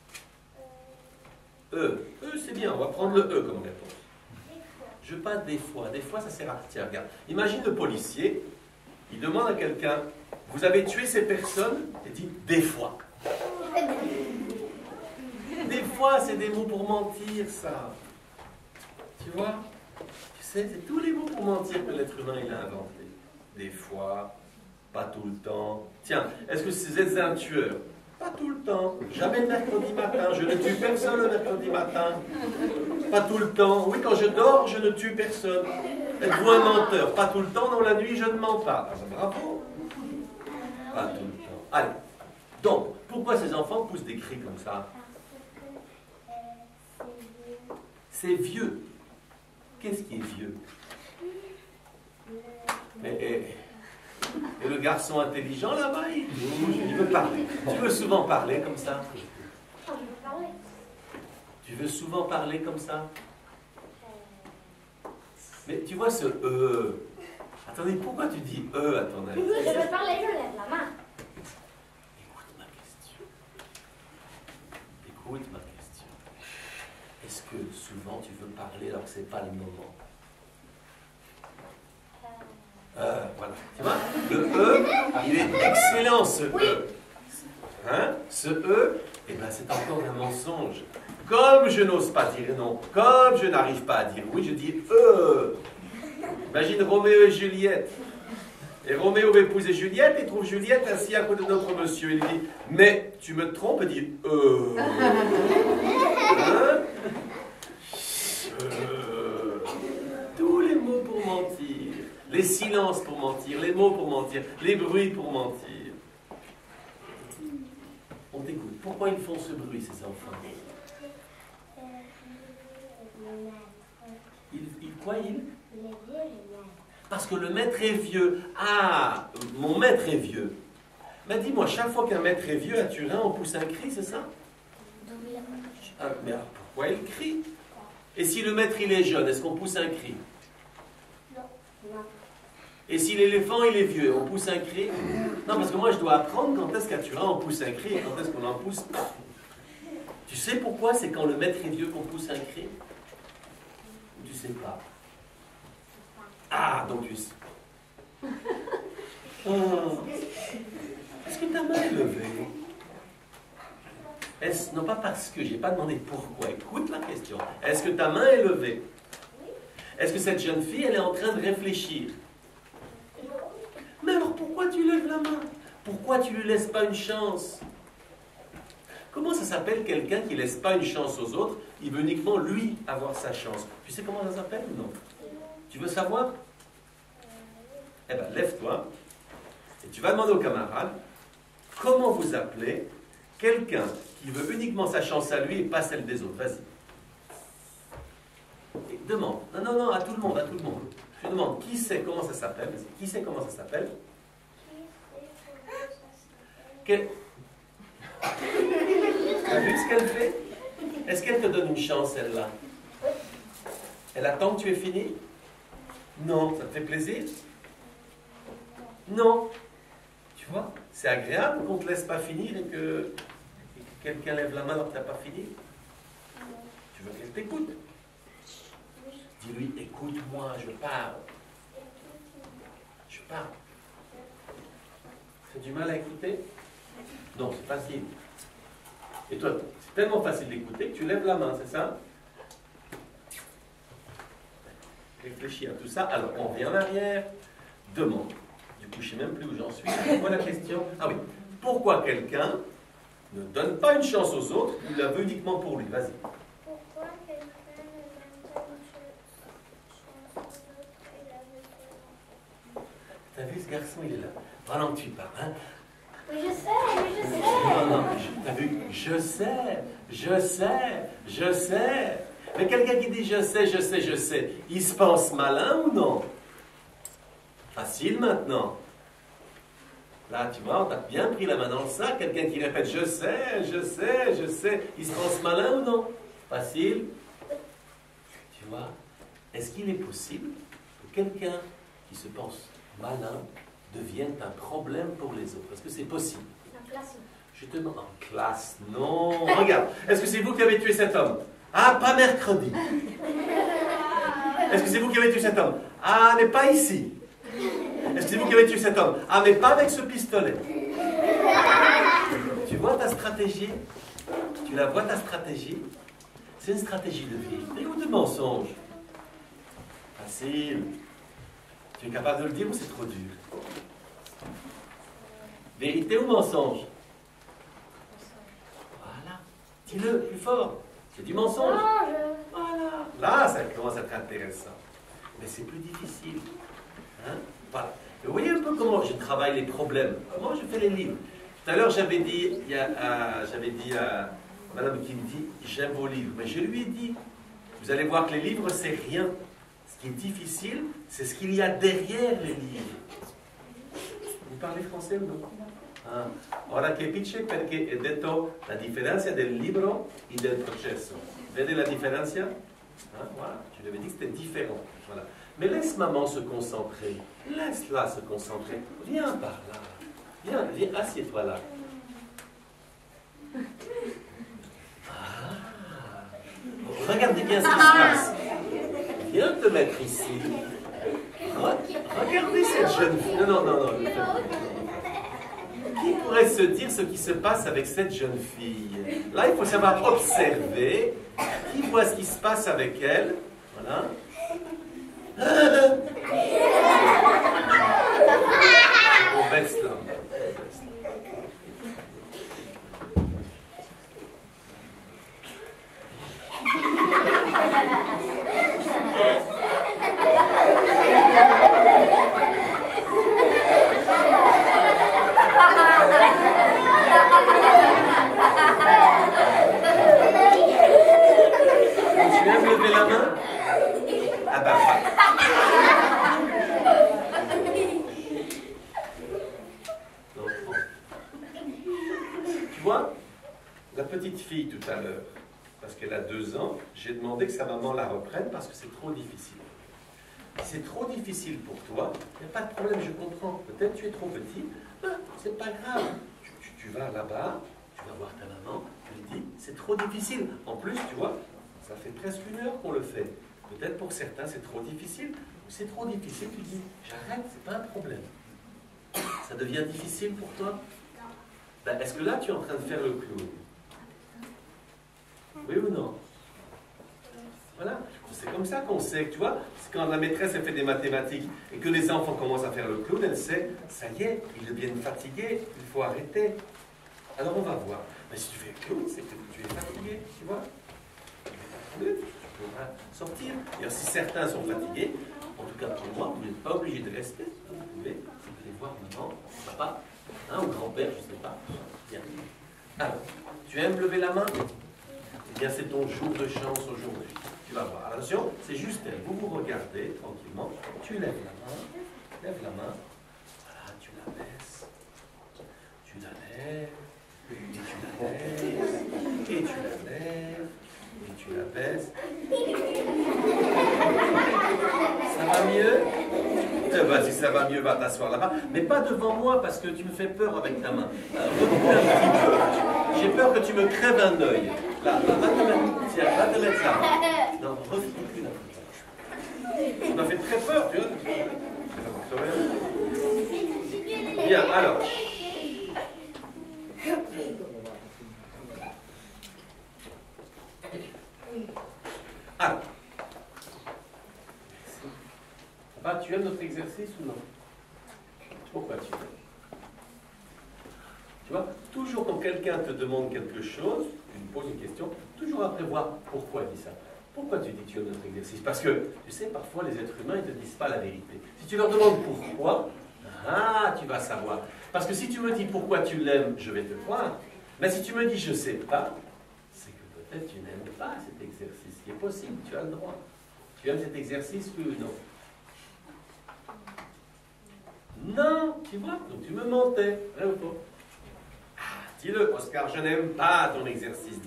E. E, c'est bien, on va prendre le E comme réponse. Je veux pas des fois. Des fois, ça sert à... Tiens, regarde. Imagine le policier, il demande à quelqu'un, vous avez tué ces personnes? Il dit, des fois. Des fois, c'est des mots pour mentir, ça. Tu vois? Tu sais, c'est tous les mots pour mentir que l'être humain, il a inventé. Des fois, pas tout le temps. Tiens, est-ce que vous êtes un tueur? Pas tout le temps. Jamais le mercredi matin. Je ne tue personne le mercredi matin. Pas tout le temps. Oui, quand je dors, je ne tue personne. Êtes-vous un menteur? Pas tout le temps. Dans la nuit, je ne mens pas. Ah, bravo. Pas tout le temps. Allez. Donc, pourquoi ces enfants poussent des cris comme ça? C'est vieux. Qu'est-ce qui est vieux? Et, et, et le garçon intelligent là-bas, il bouge, il veut parler. Tu veux souvent parler comme ça? Je veux parler. Tu veux souvent parler comme ça? Mais tu vois ce E. Attendez, pourquoi tu dis E à ton avis? Je veux parler, je lève la main. Écoute ma question. Écoute ma question. Est-ce que souvent tu veux parler alors que ce n'est pas le moment? Euh, voilà. Tu vois, le E, il est excellent ce E. Hein? Ce E, eh ben, c'est encore un mensonge. Comme je n'ose pas dire non, comme je n'arrive pas à dire oui, je dis E. Imagine Roméo et Juliette. Et Roméo va épouser Juliette et trouve Juliette assise à côté de notre monsieur. Il dit, mais tu me trompes, il dit E. Hein? Euh, tous les mots pour mentir. Les silences pour mentir, les mots pour mentir, les bruits pour mentir. On t'écoute. Pourquoi ils font ce bruit, ces enfants? Ils, ils quoi, ils? Parce que le maître est vieux. Ah, mon maître est vieux. Mais dis-moi, chaque fois qu'un maître est vieux à Turin, on pousse un cri, c'est ça? Ah, mais alors, pourquoi il crie? Et si le maître, il est jeune, est-ce qu'on pousse un cri? Et si l'éléphant, il est vieux, on pousse un cri? Non, parce que moi, je dois apprendre quand est-ce qu'à Turin, on pousse un cri et quand est-ce qu'on en pousse pas. Tu sais pourquoi c'est quand le maître est vieux qu'on pousse un cri? Ou tu sais pas? Ah, donc tu sais. Oh. Est-ce que ta main est levée? Est-ce, non, pas parce que, j'ai pas demandé pourquoi. Écoute la question. Est-ce que ta main est levée? Est-ce que cette jeune fille, elle est en train de réfléchir? Mais alors pourquoi tu lèves la main? Pourquoi tu ne lui laisses pas une chance? Comment ça s'appelle quelqu'un qui ne laisse pas une chance aux autres? Il veut uniquement lui avoir sa chance. Tu sais comment ça s'appelle ou non? Tu veux savoir? Eh bien, lève-toi et tu vas demander aux camarades comment vous appelez quelqu'un qui veut uniquement sa chance à lui et pas celle des autres. Vas-y. Et demande. Non, non, non, à tout le monde, à tout le monde. Je demande qui sait comment ça s'appelle. Qui sait comment ça s'appelle? Quel... T'as vu ce qu'elle fait? Est-ce qu'elle te donne une chance, elle-là? Elle attend que tu aies fini? Non. Ça te fait plaisir? Non. Tu vois? C'est agréable qu'on ne te laisse pas finir et que, et que quelqu'un lève la main alors que tu n'as pas fini? Tu veux qu'elle t'écoute? Dis-lui, écoute-moi, je parle. Je parle. Tu as du mal à écouter? Non, c'est facile. Et toi, c'est tellement facile d'écouter que tu lèves la main, c'est ça? Réfléchis à tout ça. Alors, on revient en arrière. Demande. Du coup, je ne sais même plus où j'en suis. C'est quoi la question? Ah oui. Pourquoi quelqu'un ne donne pas une chance aux autres, il la veut uniquement pour lui? Vas-y. Pourquoi quelqu'un ne donne pas une chance aux autres et la veut pour lui? T'as vu, ce garçon, il est là. Pendant que tu parles, hein? Oui, je sais, oui, je sais. Non, non, t'as vu? Je sais, je sais, je sais. Mais quelqu'un qui dit je sais, je sais, je sais, il se pense malin ou non? Facile maintenant. Là, tu vois, on t'a bien pris la main dans le sac. Quelqu'un qui répète je sais, je sais, je sais, il se pense malin ou non? Facile. Tu vois? Est-ce qu'il est possible que quelqu'un qui se pense malin devienne un problème pour les autres? Est-ce que c'est possible? En classe. Je te demande, en classe, non. Regarde, est-ce que c'est vous qui avez tué cet homme? Ah, pas mercredi. Est-ce que c'est vous qui avez tué cet homme? Ah, mais pas ici. Est-ce que c'est vous qui avez tué cet homme? Ah, mais pas avec ce pistolet. Tu vois ta stratégie? Tu la vois ta stratégie? C'est une stratégie de vérité ou de mensonge? Facile. Tu es capable de le dire ou c'est trop dur? Vérité ou mensonge? Voilà. Dis-le plus fort. C'est du mensonge. Voilà. Là, ça commence à être intéressant. Mais c'est plus difficile. Hein? Voilà. Vous voyez un peu comment je travaille les problèmes. Comment je fais les livres. Tout à l'heure, j'avais dit, il y a, euh, j'avais dit à Madame qui me dit, j'aime vos livres. Mais je lui ai dit, vous allez voir que les livres, c'est rien. Ce qui est difficile, c'est ce qu'il y a derrière les livres. Vous parlez français ou non? Ah. Ora capisce perché è detto la differenza del libro e del processo. Vede la differenza? Hein, voilà. Je lui avais dit que c'était différent. Voilà. Mais laisse maman se concentrer. Laisse-la se concentrer. Viens par là. Viens, viens, assieds-toi là. Ah. Regardez bien ce qui se passe. Viens te mettre ici. Regardez cette jeune fille. Non, non, non, non. Qui pourrait se dire ce qui se passe avec cette jeune fille? Là, il faut savoir observer. Qui voit ce qui se passe avec elle? Voilà. On baisse là. Tu viens de lever la main? Ah ben, tu vois, la petite fille tout à l'heure, parce qu'elle a deux ans, j'ai demandé que sa maman la reprenne parce que c'est trop difficile. Si c'est trop difficile pour toi, il n'y a pas de problème, je comprends. Peut-être tu es trop petit, ben, c'est pas grave. Tu, tu, tu vas là-bas, tu vas voir ta maman, tu lui dis, c'est trop difficile. En plus, tu vois, ça fait presque une heure qu'on le fait. Peut-être pour certains, c'est trop difficile. Ou c'est trop difficile, tu dis, j'arrête, c'est pas un problème. Ça devient difficile pour toi? Ben, est-ce que là, tu es en train de faire le clown? Oui ou non? Voilà. Vous C'est comme ça qu'on sait, tu vois, c'est quand la maîtresse elle fait des mathématiques et que les enfants commencent à faire le clown, elle sait, ça y est, ils deviennent fatigués, il faut arrêter. Alors on va voir. Mais si tu fais le clown, c'est que tu es fatigué, tu vois. Tu pourras sortir. Et si certains sont fatigués, en tout cas pour moi, vous n'êtes pas obligé de rester. Vous pouvez aller voir maman, papa, hein, ou grand-père, je ne sais pas. Bien. Alors, tu aimes lever la main? Eh bien, c'est ton jour de chance aujourd'hui. Tu vas voir. Attention, c'est juste elle. Vous vous regardez tranquillement. Tu lèves la main. Lève la main. Voilà, tu la baisses. Tu la lèves. Et tu la lèves. Et tu la lèves. Et tu la baisses. Ça va mieux? Eh ben, si ça va mieux, va t'asseoir là-bas. Mais pas devant moi parce que tu me fais peur avec ta main. Recule un petit peu. J'ai peur que tu me crèves un œil. Là, va, va te mettre, tiens, va te mettre là. Non, recule un peu. Tu m'as fait très peur, tu vois. Bien, alors. Alors. Papa, tu aimes notre exercice ou non? Pourquoi tu aimes? Tu vois, toujours quand quelqu'un te demande quelque chose, tu lui poses une question, toujours après voir pourquoi il dit ça. Pourquoi tu dis que tu aimes notre exercice? Parce que, tu sais, parfois les êtres humains, ils ne te disent pas la vérité. Si tu leur demandes pourquoi, ah, tu vas savoir. Parce que si tu me dis pourquoi tu l'aimes, je vais te croire. Mais si tu me dis je ne sais pas, c'est que peut-être tu n'aimes pas cet exercice. Ce qui est possible, tu as le droit. Tu aimes cet exercice, oui ou non? Non, tu vois, donc tu me mentais, vrai ou faux? Ah, dis-le, Oscar, je n'aime pas ton exercice.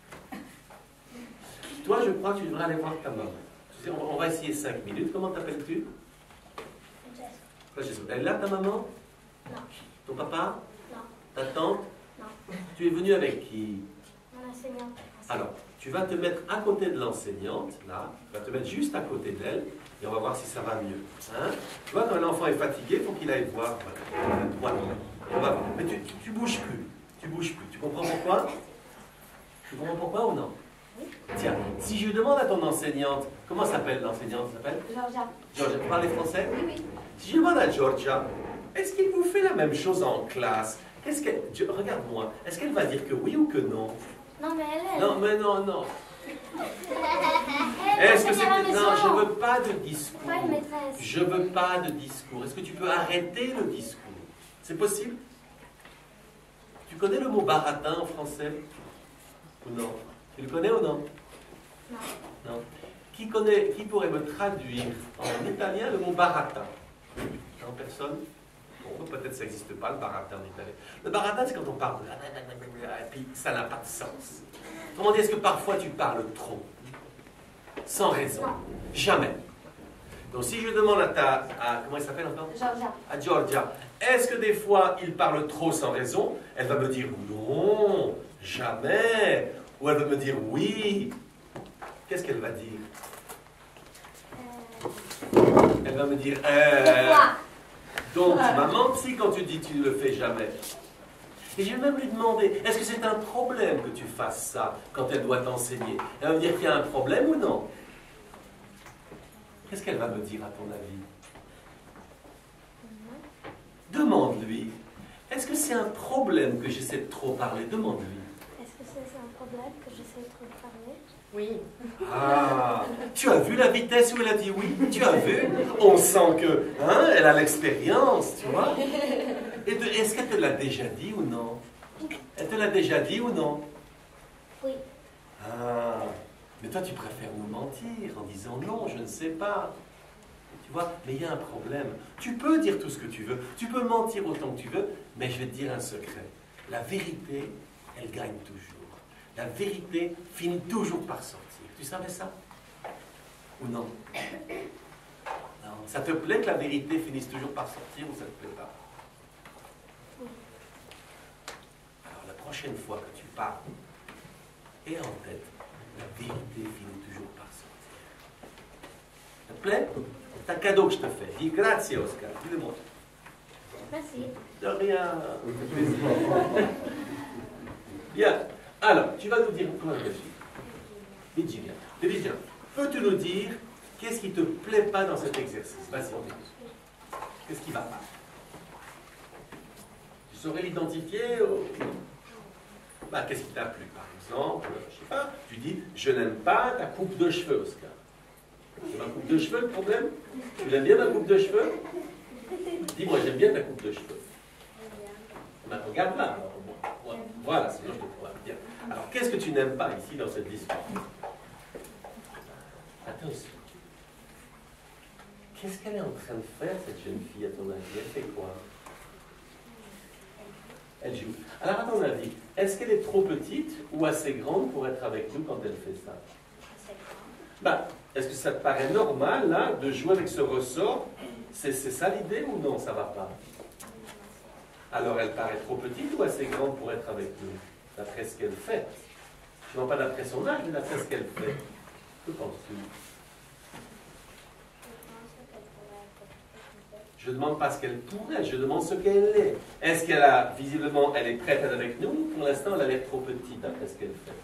Toi, je crois que tu devrais aller voir ta maman. Tu sais, on, on va essayer cinq minutes. Comment t'appelles-tu? Francesco. Elle est là, ta maman? Non. Ton papa? Non. Ta tante? Non. Tu es venu avec qui? Mon enseignante. Alors, tu vas te mettre à côté de l'enseignante, là. Tu vas te mettre juste à côté d'elle. Et on va voir si ça va mieux. Hein? Tu vois, quand un enfant est fatigué, il faut qu'il aille voir. Voilà. On va voir. Mais tu, tu, tu bouges plus. Tu bouges plus. Tu comprends pourquoi? Tu comprends pourquoi ou non? Oui. Tiens, si je demande à ton enseignante, comment s'appelle l'enseignante? s'appelle Georgia. Georgia, vous parlez français? Oui, oui. Si je demande à Georgia, est-ce qu'il vous fait la même chose en classe? Qu'est-ce qu'elle... Regarde-moi. Est-ce qu'elle va dire que oui ou que non? Non, mais elle est. Non, mais non, non. Elle Est-ce que c'est... à la maison. Non, je veux pas de discours. Pas une maîtresse. Je veux pas de discours. Est-ce que tu peux arrêter le discours? C'est possible? Tu connais le mot baratin en français? Ou non? Tu le connais ou non? Non. Non. Qui connaît, qui pourrait me traduire en italien le mot baratin? Non, personne? Bon, peut-être ça n'existe pas, le baratin en italien. Le baratin, c'est quand on parle de... Et puis, ça n'a pas de sens. Comment dire, est-ce que parfois tu parles trop? Sans raison. Non. Jamais. Donc, si je demande à ta... À, comment elle s'appelle encore? Georgia. À Georgia, est-ce que des fois, il parle trop sans raison? Elle va me dire non, jamais. Ou elle va me dire oui. Qu'est-ce qu'elle va dire? Euh... Elle va me dire euh... Pourquoi? Donc, tu m'as menti quand tu dis que tu ne le fais jamais. Et je vais même lui demander, est-ce que c'est un problème que tu fasses ça quand elle doit t'enseigner? Elle va me dire qu'il y a un problème ou non? Qu'est-ce qu'elle va me dire à ton avis? Demande-lui. Est-ce que c'est un problème que j'essaie de trop parler? Demande-lui. Est-ce que c'est un problème que j'essaie de trop parler? Oui. Ah, tu as vu la vitesse où elle a dit oui? Tu as vu? On sent que, hein, elle a l'expérience, tu vois? Et de- est-ce qu'elle te l'a déjà dit ou non? Elle te l'a déjà dit ou non? Oui. Ah, mais toi tu préfères nous mentir en disant non, je ne sais pas. Tu vois, mais il y a un problème. Tu peux dire tout ce que tu veux, tu peux mentir autant que tu veux, mais je vais te dire un secret. La vérité, elle gagne toujours. La vérité finit toujours par sortir. Tu savais ça? Ou non? Non. Ça te plaît que la vérité finisse toujours par sortir ou ça ne te plaît pas? Oui. Alors la prochaine fois que tu parles, aie en tête, la vérité finit toujours par sortir. Ça te plaît? C'est un cadeau que je te fais. Dis grazie Oscar. Dis-le-moi. Merci. De rien. Ça fait plaisir. Bien. Alors, tu vas nous dire quoi, Régis? Dis bien. Dis bien. peux-tu nous dire qu'est-ce qui ne te plaît pas dans cet exercice? Vas-y, on t'écoute. Qu'est-ce qui ne va pas? Tu saurais l'identifier ou... Bah, qu'est-ce qui t'a plu? Par exemple, je sais pas, tu dis, je n'aime pas ta coupe de cheveux, Oscar. C'est ma coupe de cheveux le problème? Tu l'aimes bien ma coupe de cheveux? Dis-moi, j'aime bien ta coupe de cheveux. Bah, regarde là. Alors, bon, voilà, sinon je te trouve bien. Alors, qu'est-ce que tu n'aimes pas ici dans cette discussion? Attention. Qu'est-ce qu'elle est en train de faire, cette jeune fille, à ton avis? Elle fait quoi? Elle joue. Alors, à ton avis, est-ce qu'elle est trop petite ou assez grande pour être avec nous quand elle fait ça? Bah, est-ce que ça te paraît normal, là, de jouer avec ce ressort? C'est ça l'idée ou non, ça ne va pas? Alors, elle paraît trop petite ou assez grande pour être avec nous? D'après ce qu'elle fait. Non pas d'après son âge, mais d'après ce qu'elle fait. Que penses-tu? Je ne demande pas ce qu'elle pourrait, je demande ce qu'elle est. Est-ce qu'elle a, visiblement, elle est prête à être avec nous? Pour l'instant, elle a l'air trop petite d'après ce qu'elle fait.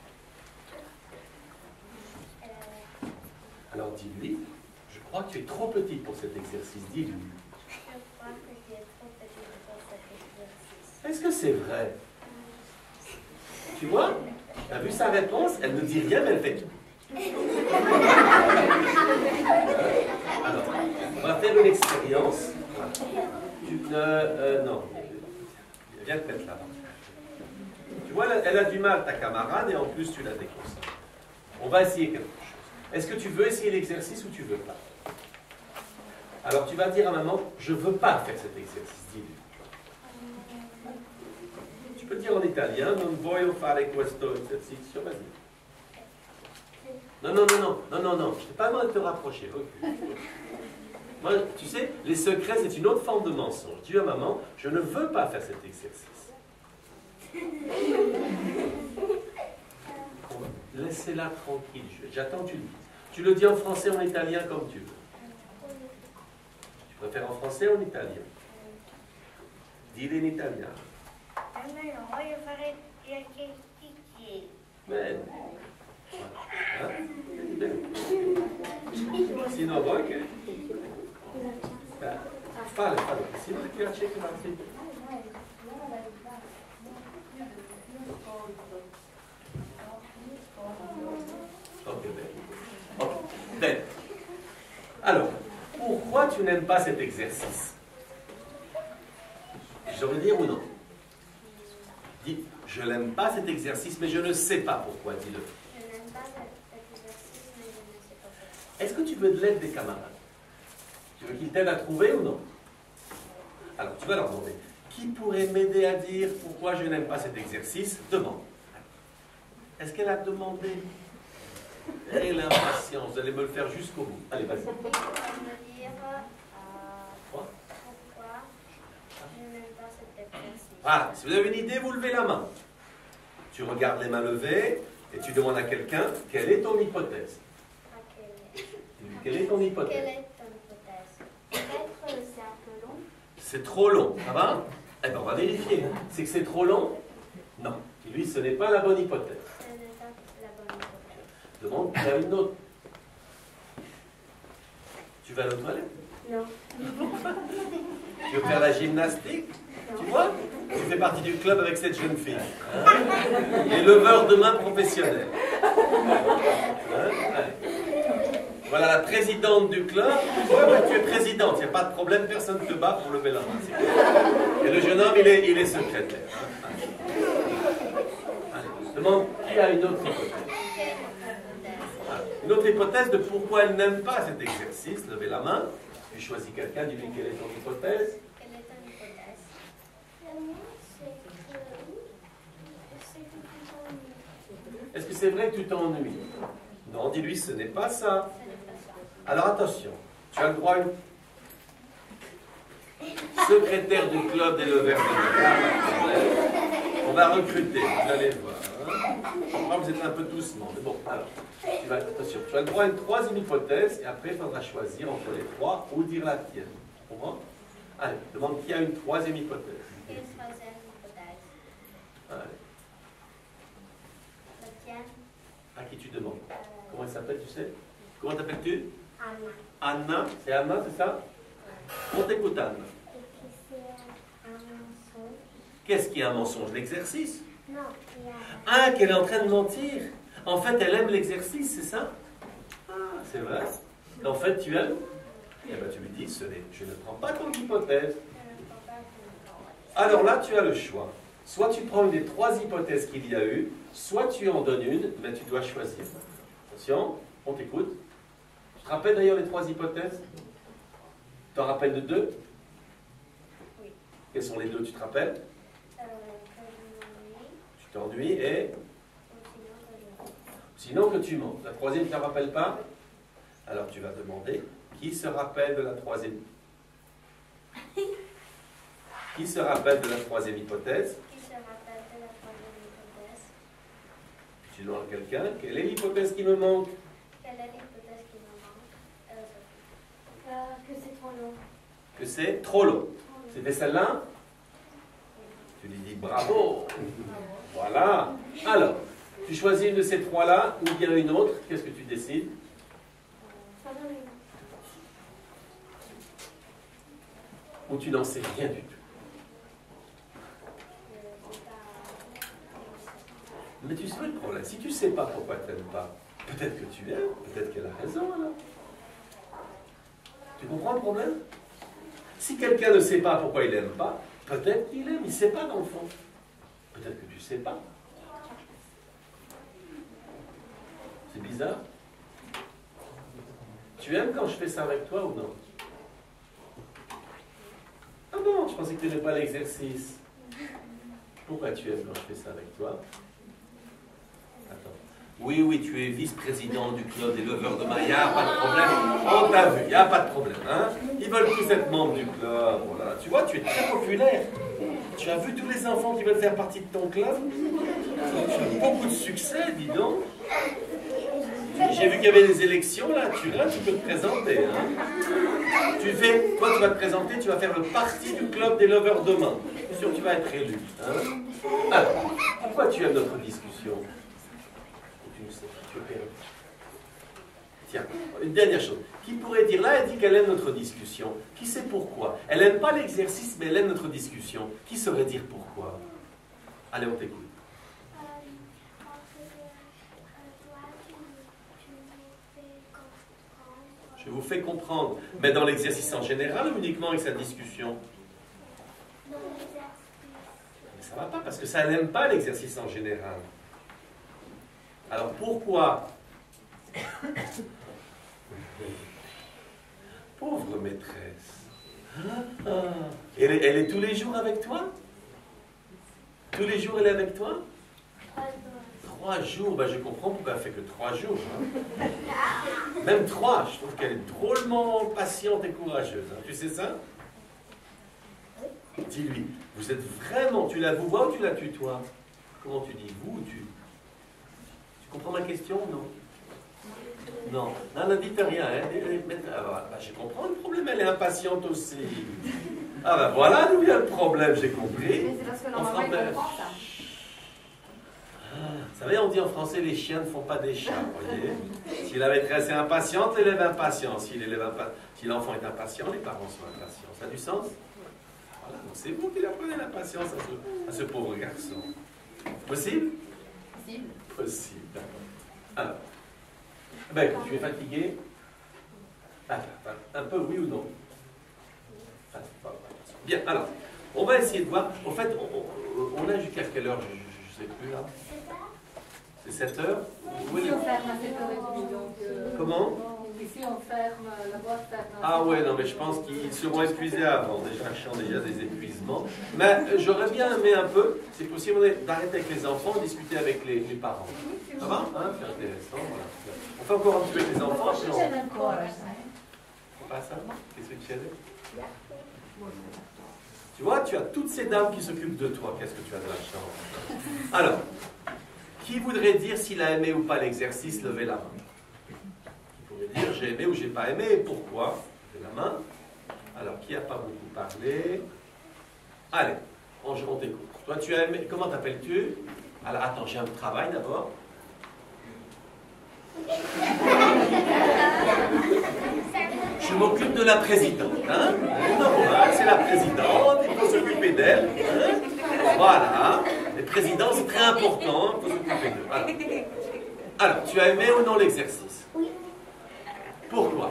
Alors dis-lui, je crois que tu es trop petite pour cet exercice. Dis-lui. Je crois que tu es trop petite pour cet exercice. Est-ce que c'est vrai? Tu vois? Tu as vu sa réponse? Elle ne dit rien, mais elle fait tout. Alors, on va faire une expérience. Tu ne... Euh, non. Viens te mettre là. Tu vois, elle a du mal, ta camarade, et en plus, tu la déconcentres. On va essayer quelque chose. Est-ce que tu veux essayer l'exercice ou tu ne veux pas? Alors, tu vas dire à maman, je ne veux pas faire cet exercice. Dis-lui. Tu peux dire en italien, non voglio fare questo esercizio, vas-y. Non, non, non, non, non, non, non, je ne t'ai pas demandé de te rapprocher, recule. Moi, tu sais, les secrets, c'est une autre forme de mensonge. Dis à maman, je ne veux pas faire cet exercice. Laissez-la tranquille, j'attends que tu le dises. Tu le dis en français ou en italien comme tu veux. Tu préfères en français ou en italien? Dis-le en italien. Mais... Hein? Sinon, vuoi che... Fallo, fallo. Sino che io cerco la fine. Ok, bene. Ok, bene. Alors, pourquoi tu n'aimes pas cet exercice? Je devrais dire ou non? Dis, je n'aime pas cet exercice, mais je ne sais pas pourquoi, dis-le. Est-ce que tu veux de l'aide des camarades? Tu veux qu'ils t'aident à trouver ou non? Alors, tu vas leur demander. Qui pourrait m'aider à dire pourquoi je n'aime pas cet exercice? Demande. Est-ce qu'elle a demandé? Et l'impatience, vous allez me le faire jusqu'au bout. Allez, vas-y. Pourquoi je n'aime pas cet exercice? Voilà, si vous avez une idée, vous levez la main. Tu regardes les mains levées et tu demandes à quelqu'un quelle est ton hypothèse. Quelle est ton hypothèse? Quelle est ton hypothèse? Peut-être c'est un peu long. C'est trop long, ça va? Eh bien, on va vérifier. C'est que c'est trop long? Non. Et lui, ce n'est pas la bonne hypothèse. Ce n'est pas la bonne hypothèse. Demande qu'il y a une autre. Tu vas à l'autre toilette? Non. Tu veux faire la gymnastique? Non. Tu vois? Tu fais partie du club avec cette jeune fille. Hein? Les leveurs de main professionnels. Hein? Allez. Voilà la présidente du club. Ouais, ouais, tu es présidente, il n'y a pas de problème, personne ne te bat pour lever la main. Et le jeune homme, il est, il est secrétaire. Allez, demande qui a une autre hypothèse. Une autre hypothèse de pourquoi elle n'aime pas cet exercice. Levez la main. Tu choisis quelqu'un, dis-lui quelle est ton hypothèse. Quelle est ton hypothèse? La mienne, c'est que je sais que tu t'ennuies. Est-ce que c'est vrai que tu t'ennuies? Non, dis-lui, ce n'est pas ça. Alors attention, tu as le droit à une secrétaire du club des leveurs de main. On va recruter, vous allez voir. Hein. Je crois que vous êtes un peu doucement, mais bon, alors, tu vas, attention, tu as le droit à une troisième hypothèse, et après il faudra choisir entre les trois ou dire la tienne. Tu comprends? Allez, demande qui a une troisième hypothèse. Quelle troisième hypothèse? Allez. La tienne? À qui tu demandes? Comment elle s'appelle, tu sais? Comment t'appelles-tu? Anna. Anna. C'est Anna, c'est ça? On t'écoute, Anna. Et puis c'est un mensonge. Qu'est-ce qui est un mensonge? L'exercice? Non, il y a... Ah, qu'elle est en train de mentir. En fait, elle aime l'exercice, c'est ça? Ah, c'est vrai. En fait, tu aimes? Eh bien, tu lui dis, ce n'est- je ne prends pas ton hypothèse. Alors là, tu as le choix. Soit tu prends une des trois hypothèses qu'il y a eu, soit tu en donnes une, mais tu dois choisir. Attention, on t'écoute. Tu te rappelles d'ailleurs les trois hypothèses? Tu t'en rappelles de deux? Oui. Quelles sont les deux, tu te rappelles? Euh, que je m'ennuie. Tu t'ennuies et... Ou Sinon sinon que je... que tu mens. La troisième, tu ne te rappelles pas? Alors tu vas demander, qui se rappelle de la troisième? Qui se rappelle de la troisième hypothèse? Qui se rappelle de la troisième hypothèse? Tu demandes à quelqu'un, quelle est l'hypothèse qui me manque? Quelle est l'hypothèse qui me manque? Euh, Sophie. Euh, que c'est trop long. Que c'est trop long. C'était celle-là? Tu lui dis bravo. Voilà. Alors, tu choisis une de ces trois-là, ou bien une autre, qu'est-ce que tu décides? Ou tu n'en sais rien du tout? Mais tu sais le problème, si tu ne sais pas pourquoi tu n'aimes pas, peut-être que tu aimes, peut-être qu'elle a raison alors. Tu comprends le problème? Si quelqu'un ne sait pas pourquoi il n'aime pas, peut-être qu'il aime, il ne sait pas dans le fond. Peut-être que tu ne sais pas. C'est bizarre. Tu aimes quand je fais ça avec toi ou non? Ah bon, je pensais que tu n'aimais pas l'exercice. Pourquoi tu aimes quand je fais ça avec toi? Attends. Oui, oui, tu es vice-président du club des leveurs de maillards, pas de problème. On t'a vu, il n'y a pas de problème. Hein? Ils veulent tous être membres du club. Voilà. Tu vois, tu es très populaire. Tu as vu tous les enfants qui veulent faire partie de ton club? Tu as beaucoup de succès, dis donc. J'ai vu qu'il y avait des élections là, tu, là, tu peux te présenter. Hein? Tu fais, toi tu vas te présenter, tu vas faire le parti du club des lovers demain. Je suis sûr que tu vas être élu. Hein? Alors, pourquoi tu aimes notre discussion? Tu ne sais pas, tu es perdu. Tiens, une dernière chose. Qui pourrait dire, là elle dit qu'elle aime notre discussion. Qui sait pourquoi? Elle n'aime pas l'exercice, mais elle aime notre discussion. Qui saurait dire pourquoi? Allez, on t'écoute. Je vous fais comprendre. Mais dans l'exercice en général ou uniquement avec sa discussion? Dans l'exercice. Mais ça ne va pas, parce que ça n'aime pas l'exercice en général. Alors pourquoi? Pauvre maîtresse. Ah, elle, est, elle est tous les jours avec toi? Tous les jours elle est avec toi? Trois jours, ben je comprends pourquoi elle fait que trois jours. Hein. Même trois, je trouve qu'elle est drôlement patiente et courageuse. Hein. Tu sais ça? Dis-lui, vous êtes vraiment, tu la vous vois ou tu la tutoies? Comment tu dis, vous ou tu? Tu comprends ma question ou non? Non, non, ne dites rien. Hein. Alors, ben, je comprends le problème, elle est impatiente aussi. Ah ben voilà d'où vient le problème, j'ai compris. Mais c'est parce que normalement il comprend ça. Vous savez, on dit en français, les chiens ne font pas des chats, vous voyez. Si la maîtresse est impatiente, l'élève impatient. Si l'enfant si est impatient, les parents sont impatients. Ça a du sens? Voilà, donc c'est vous qui apprenez la patience à ce, à ce pauvre garçon. Possible? Possible. Possible, d'accord. Alors, ben, tu es fatigué? Ah, un peu, oui ou non? Ah, bien, alors, on va essayer de voir. En fait, on, on a jusqu'à quelle heure? Je ne sais plus là. C'est sept heures? Oui. Ici on ferme à sept heures trente, donc... Euh, Comment? Ici on ferme, la boîte ferme. Ah ouais, non, mais je pense qu'ils seront épuisés avant. Déjà, je sens déjà des épuisements. Mais euh, j'aurais bien aimé un peu, c'est possible d'arrêter avec les enfants, discuter avec les, les parents. Ça va? Hein? C'est intéressant, voilà. On fait encore un petit peu avec les enfants, puis on... C'est pas ça? Qu'est-ce que tu as? Tu vois, tu as toutes ces dames qui s'occupent de toi. Qu'est-ce que tu as de la chance? Alors, qui voudrait dire s'il a aimé ou pas l'exercice? Levez la main. Qui pourrait dire j'ai aimé ou j'ai pas aimé et pourquoi? Levez la main. Alors, qui n'a pas beaucoup parlé? Allez, on, on t'écoute. Toi, tu as aimé. Comment t'appelles-tu? Alors, attends, j'ai un travail d'abord. Je m'occupe de la présidente. Hein? Normal, c'est la présidente, il faut s'occuper d'elle. Hein? Voilà. Les présidents, c'est très important, il faut s'occuper d'eux. Alors. Alors, tu as aimé ou non l'exercice? Oui. Pourquoi?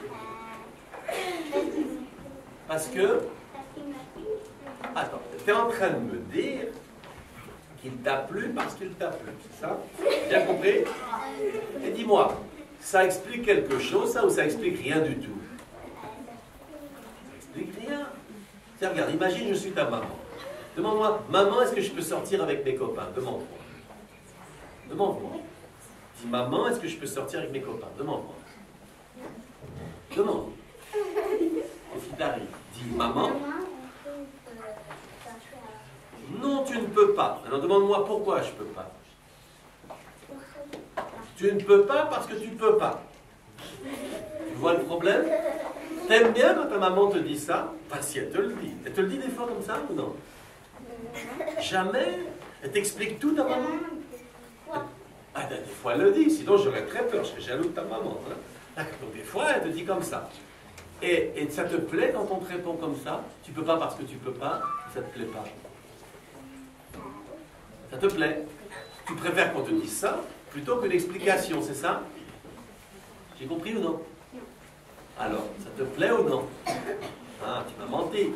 Parce que... Parce qu'il m'a plu. Attends, tu es en train de me dire qu'il t'a plu parce qu'il t'a plu, c'est ça? Bien compris? Et dis-moi, ça explique quelque chose, ça, ou ça explique rien du tout? Ça explique rien. Tiens, regarde, imagine, je suis ta maman. Demande-moi, maman, est-ce que je peux sortir avec mes copains? Demande-moi. Demande-moi. Dis, maman, est-ce que je peux sortir avec mes copains? Demande-moi. Demande. Qu'est-ce qui t'arrive? Dis, maman. Non, tu ne peux pas. Alors demande-moi pourquoi je ne peux pas. Tu ne peux pas parce que tu ne peux pas. Tu vois le problème? T'aimes bien quand ta maman te dit ça? Enfin, si elle te le dit. Elle te le dit des fois comme ça ou non? Jamais. Elle t'explique tout, ta maman? Ah, ben, des fois elle le dit, sinon j'aurais très peur, je serais jaloux de ta maman. Hein? Donc des fois elle te dit comme ça. Et, et ça te plaît quand on te répond comme ça? Tu peux pas parce que tu peux pas, ça te plaît pas. Ça te plaît? Tu préfères qu'on te dise ça plutôt que l'explication, c'est ça? J'ai compris ou non? Alors, ça te plaît ou non? Ah, tu m'as menti.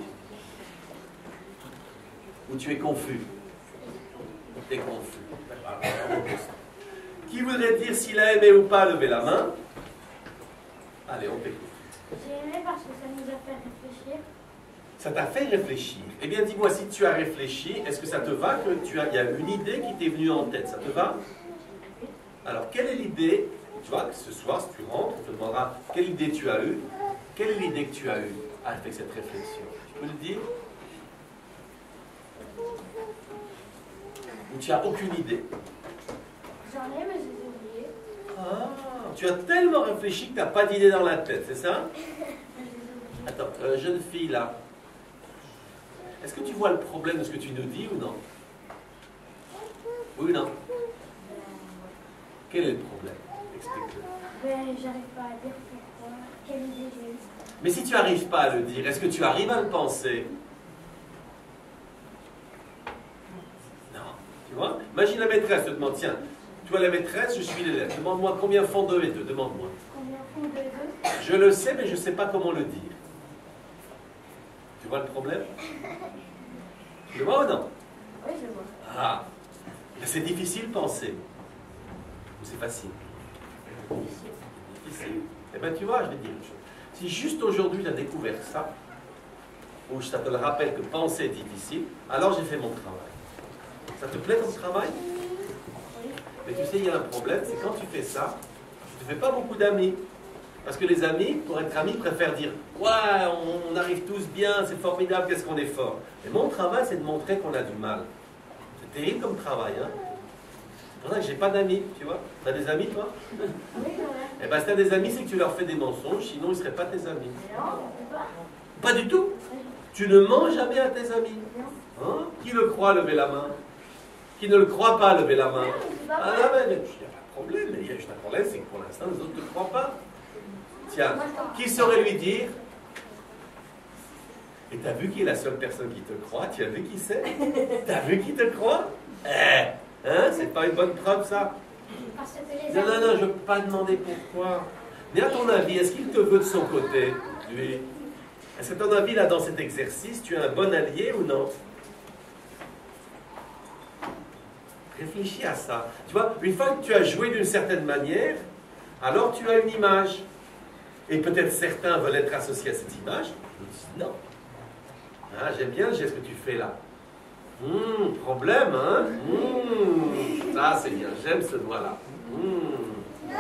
Ou tu es confus? Tu es confus. Qui voudrait dire s'il a aimé ou pas lever la main? Allez, on t'écoute. J'ai aimé parce que ça nous a fait réfléchir. Ça t'a fait réfléchir. Eh bien, dis-moi, si tu as réfléchi, est-ce que ça te va que tu as, il y a une idée qui t'est venue en tête? Ça te va? Alors, quelle est l'idée? Tu vois, ce soir, si tu rentres, on te demandera quelle idée tu as eue. Quelle est l'idée que tu as eue avec cette réflexion? Tu peux le dire? Ou tu n'as aucune idée? J'en ai, mais je les ai oubliés. Ah, tu as tellement réfléchi que tu n'as pas d'idée dans la tête, c'est ça? Attends, euh, jeune fille là, est-ce que tu vois le problème de ce que tu nous dis ou non? Oui ou non? Quel est le problème? Explique-le. Ben, j'arrive pas à dire pourquoi. Quelle idée j'ai eue. Mais si tu n'arrives pas à le dire, est-ce que tu arrives à le penser? Non. Tu vois? Imagine la maîtresse te demande, tiens, toi la maîtresse, je suis l'élève. Demande-moi combien font deux et deux. Demande-moi. Combien font deux et deux? Je le sais, mais je ne sais pas comment le dire. Tu vois le problème? Tu le vois ou non? Oui, je vois. Ah, c'est difficile de penser. Ou c'est facile? Difficile. Eh bien, tu vois, je vais te dire une chose. Si juste aujourd'hui tu as découvert ça, ou ça te le rappelle que penser est difficile, alors j'ai fait mon travail. Ça te plaît ton travail? Mais tu sais, il y a un problème, c'est quand tu fais ça, tu ne fais pas beaucoup d'amis. Parce que les amis, pour être amis, préfèrent dire « Ouais, on, on arrive tous bien, c'est formidable, qu'est-ce qu'on est fort ». Et mon travail, c'est de montrer qu'on a du mal. C'est terrible comme travail, hein. C'est pour ça que j'ai pas d'amis, tu vois. Tu as des amis, toi? Oui, j'en ai. Eh bien, si tu as des amis, c'est que tu leur fais des mensonges, sinon ils ne seraient pas tes amis. Non, on peut pas. Pas du tout. Tu ne mens jamais à tes amis. Hein? Qui le croit, levez la main. Qui ne le croit pas, levez la main. Ah là, mais il n'y a pas de problème. Il y a juste un problème, c'est que pour l'instant, les autres ne te croient pas. Tiens, qui saurait lui dire? Et t'as vu qui est la seule personne qui te croit? Tu as vu qui c'est? T'as vu qui te croit? Eh, hein? C'est pas une bonne preuve, ça? Parce que les Non, non, amis- non, je ne peux pas demander pourquoi. Mais à ton avis, est-ce qu'il te veut de son côté, lui? Est-ce que à ton avis, là, dans cet exercice, tu es un bon allié ou non? Réfléchis à ça. Tu vois, une fois que tu as joué d'une certaine manière, alors tu as une image. Et peut-être certains veulent être associés à cette image. Je dis non. Ah, j'aime bien le geste que tu fais là. Hum, problème, hein? Hum, ça, c'est bien. J'aime ce doigt-là. Hum.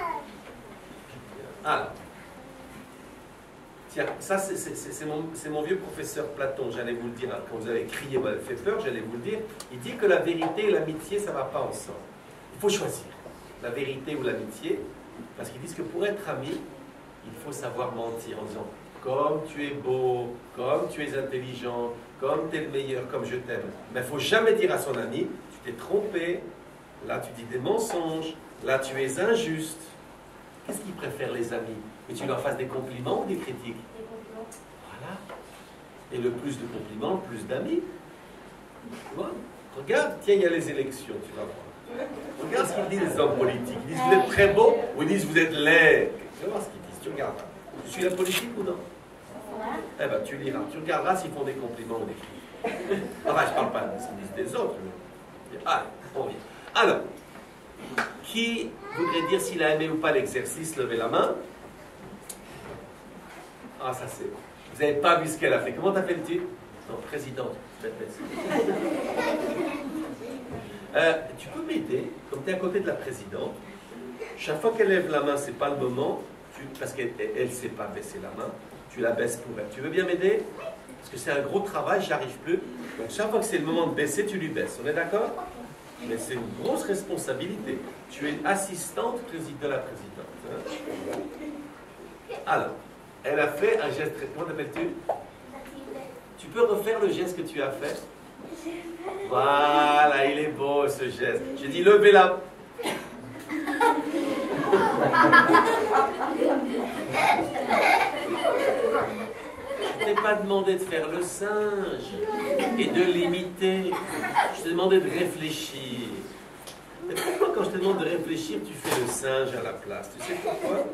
Alors. Tiens, ça, c'est mon, mon vieux professeur Platon. J'allais vous le dire, quand vous avez crié, vous m'avez fait peur, j'allais vous le dire. Il dit que la vérité et l'amitié, ça ne va pas ensemble. Il faut choisir la vérité ou l'amitié, parce qu'ils disent que pour être ami, il faut savoir mentir en disant comme tu es beau, comme tu es intelligent, comme tu es le meilleur, comme je t'aime. Mais il ne faut jamais dire à son ami, tu t'es trompé, Là, tu dis des mensonges. Là, tu es injuste. Qu'est-ce qu'ils préfèrent, les amis? Que tu leur fasses des compliments ou des critiques? Des compliments. Voilà. Et le plus de compliments, le plus d'amis. Tu vois? Regarde, tiens, il y a les élections, tu vas voir. Regarde ce qu'ils disent, les hommes politiques. Ils disent, vous êtes très beaux, ou ils disent, vous êtes laids. Tu vas voir ce qu'ils disent, tu regardes. Tu suis la politique ou non? Eh bien, tu liras. Tu regarderas s'ils font des compliments ou des critiques. Enfin, je ne parle pas de ce qu'ils disent des autres. Mais... Allez, on vient. Alors, qui voudrait dire s'il a aimé ou pas l'exercice? Levez la main. Ah, ça c'est... Vous n'avez pas vu ce qu'elle a fait. Comment t'appelles-tu? Non, présidente. Euh, tu peux m'aider, comme tu es à côté de la présidente. Chaque fois qu'elle lève la main, ce n'est pas le moment, tu, parce qu'elle ne sait pas baisser la main. Tu la baisses pour elle. Tu veux bien m'aider? Parce que c'est un gros travail, j'arrive plus. Donc chaque fois que c'est le moment de baisser, tu lui baisses. On est d'accord? Mais c'est une grosse responsabilité. Tu es assistante de la présidente. Hein? Alors, elle a fait un geste. Comment t'appelles-tu? Tu peux refaire le geste que tu as fait? Voilà, il est beau ce geste. J'ai dit levez la. Je t'ai pas demandé de faire le singe et de l'imiter. Je t'ai demandé de réfléchir. Et pourquoi quand je te demande de réfléchir, tu fais le singe à la place? Tu sais pourquoi?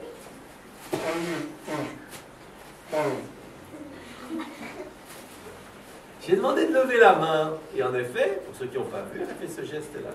J'ai demandé de lever la main. Et en effet, pour ceux qui n'ont pas vu, elle a fait ce geste-là.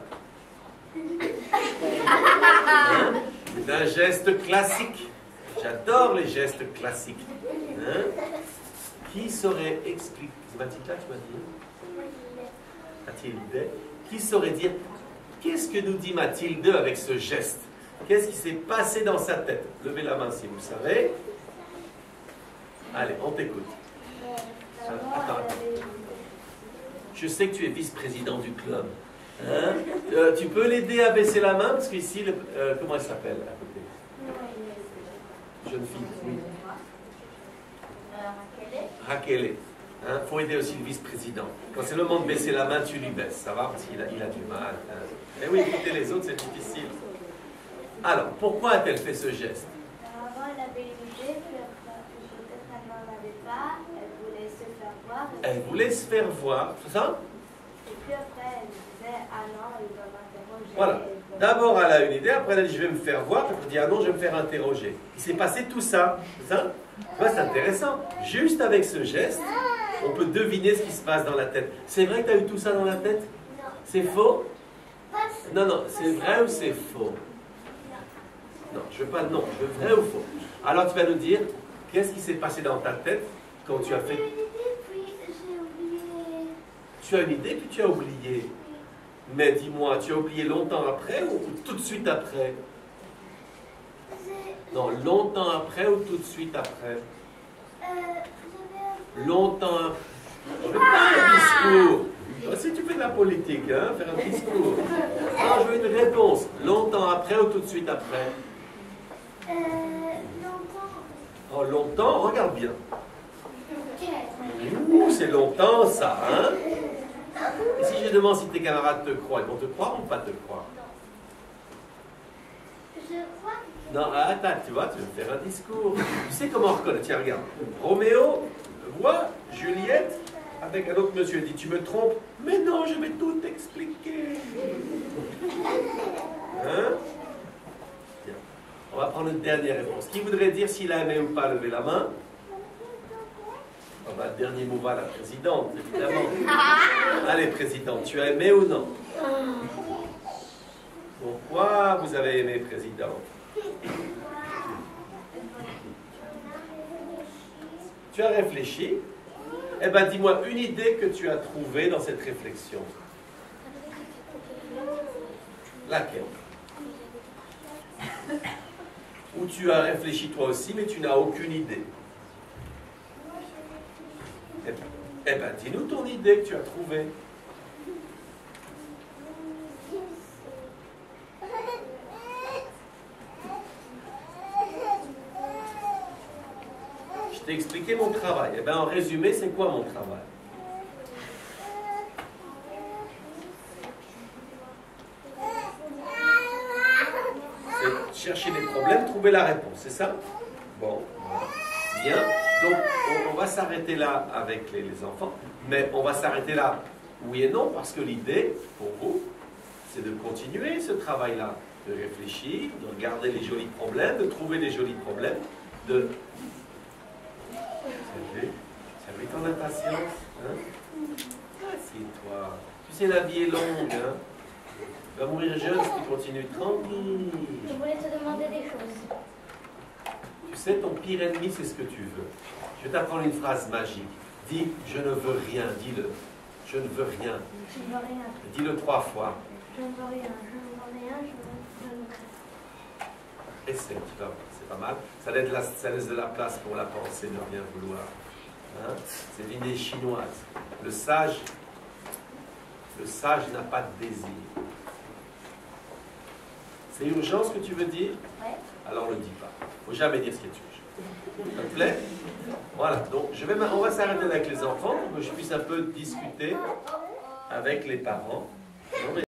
Hein? C'est un geste classique. J'adore les gestes classiques. Hein? Qui saurait expliquer... C'est Mathilda, tu m'as dit? Mathilde. Qui saurait dire... Qu'est-ce que nous dit Mathilde avec ce geste? Qu'est-ce qui s'est passé dans sa tête? Levez la main si vous le savez. Allez, on t'écoute. Attends, attends. Je sais que tu es vice-président du club. Hein? Euh, tu peux l'aider à baisser la main? Parce qu'ici, le, euh, comment elle s'appelle à côté? Jeune fille, oui. Raquel. Il hein? faut aider aussi le vice-président. Quand c'est le moment de baisser la main, tu lui baisses. Ça va? Parce qu'il a, il a du mal. Hein? Et oui, écouter les autres, c'est difficile. Alors, pourquoi a-t-elle fait ce geste? Avant, elle avait une idée, peut-être qu'elle n'en avait pas. Elle voulait se faire voir. Elle voulait se faire voir, c'est ça? Et puis après, elle disait, ah non, il va m'interroger. Voilà. D'abord, elle a une idée, après, elle a dit, je vais me faire voir, puis elle dit, ah non, je vais me faire interroger. Il s'est passé tout ça, c'est ça? Ouais, c'est intéressant. Juste avec ce geste, on peut deviner ce qui se passe dans la tête. C'est vrai que tu as eu tout ça dans la tête? Non. C'est faux? Pas, Non, non, c'est vrai ou c'est faux? Non, je veux pas, non, je veux vrai ou faux. Alors tu vas nous dire, qu'est-ce qui s'est passé dans ta tête quand tu as fait... J'ai une idée, puis j'ai oublié. Tu as une idée, puis tu as oublié. Mais dis-moi, tu as oublié longtemps après ou tout de suite après? Non, longtemps après ou tout de suite après? Euh, j'avais... Longtemps après. Je veux pas un discours. Si tu fais de la politique, hein, faire un discours. Non, je veux une réponse. Longtemps après ou tout de suite après? Euh, longtemps. Oh, longtemps, regarde bien. Ok. Ouh, c'est longtemps ça, hein? Et si je demande si tes camarades te croient, ils vont te croire ou pas te croire? Je crois que... Non, attends, tu vois, tu veux faire un discours. Tu sais comment on reconnaît? Tiens, regarde. Roméo voit Juliette avec un autre monsieur. Il dit, tu me trompes? Mais non, je vais tout expliquer. Hein? Bien. On va prendre une dernière réponse. Qui voudrait dire s'il a aimé ou pas lever la main? Oh bah, le dernier mot va à la présidente, évidemment. Allez, présidente, tu as aimé ou non? Pourquoi vous avez aimé, présidente? Tu as réfléchi? Eh bien, dis-moi une idée que tu as trouvée dans cette réflexion. Laquelle? Ou tu as réfléchi toi aussi, mais tu n'as aucune idée. Eh bien, dis-nous ton idée que tu as trouvée. Je t'ai expliqué mon travail. Eh bien, en résumé, c'est quoi mon travail? chercher les problèmes, trouver la réponse, c'est ça? Bon, voilà. Bien. Donc, on, on va s'arrêter là avec les, les enfants, mais on va s'arrêter là, oui et non, parce que l'idée, pour vous, c'est de continuer ce travail-là, de réfléchir, de regarder les jolis problèmes, de trouver les jolis problèmes, de... Ça a vu? Ça a vu ton impatience? Hein? Assieds-toi. Tu sais, la vie est longue, hein? Tu vas mourir jeune si tu continues tranquille. Je voulais te demander des choses. Tu sais, ton pire ennemi, c'est ce que tu veux. Je vais t'apprendre une phrase magique. Dis, je ne veux rien. Dis-le. Je ne veux rien. Je ne veux rien. Dis-le trois fois. Je ne veux rien. Je ne veux rien. Je ne veux rien. Essaie, tu vas voir. C'est pas mal. Ça laisse, la, ça laisse de la place pour la pensée, ne rien vouloir. Hein? C'est l'idée chinoise. Le sage, le sage n'a pas de désir. C'est urgent ce que tu veux dire? Ouais. Alors ne le dis pas. Il ne faut jamais dire ce qui est urgent. Ça te plaît? Voilà. Donc, je vais, on va s'arrêter avec les enfants pour que je puisse un peu discuter avec les parents.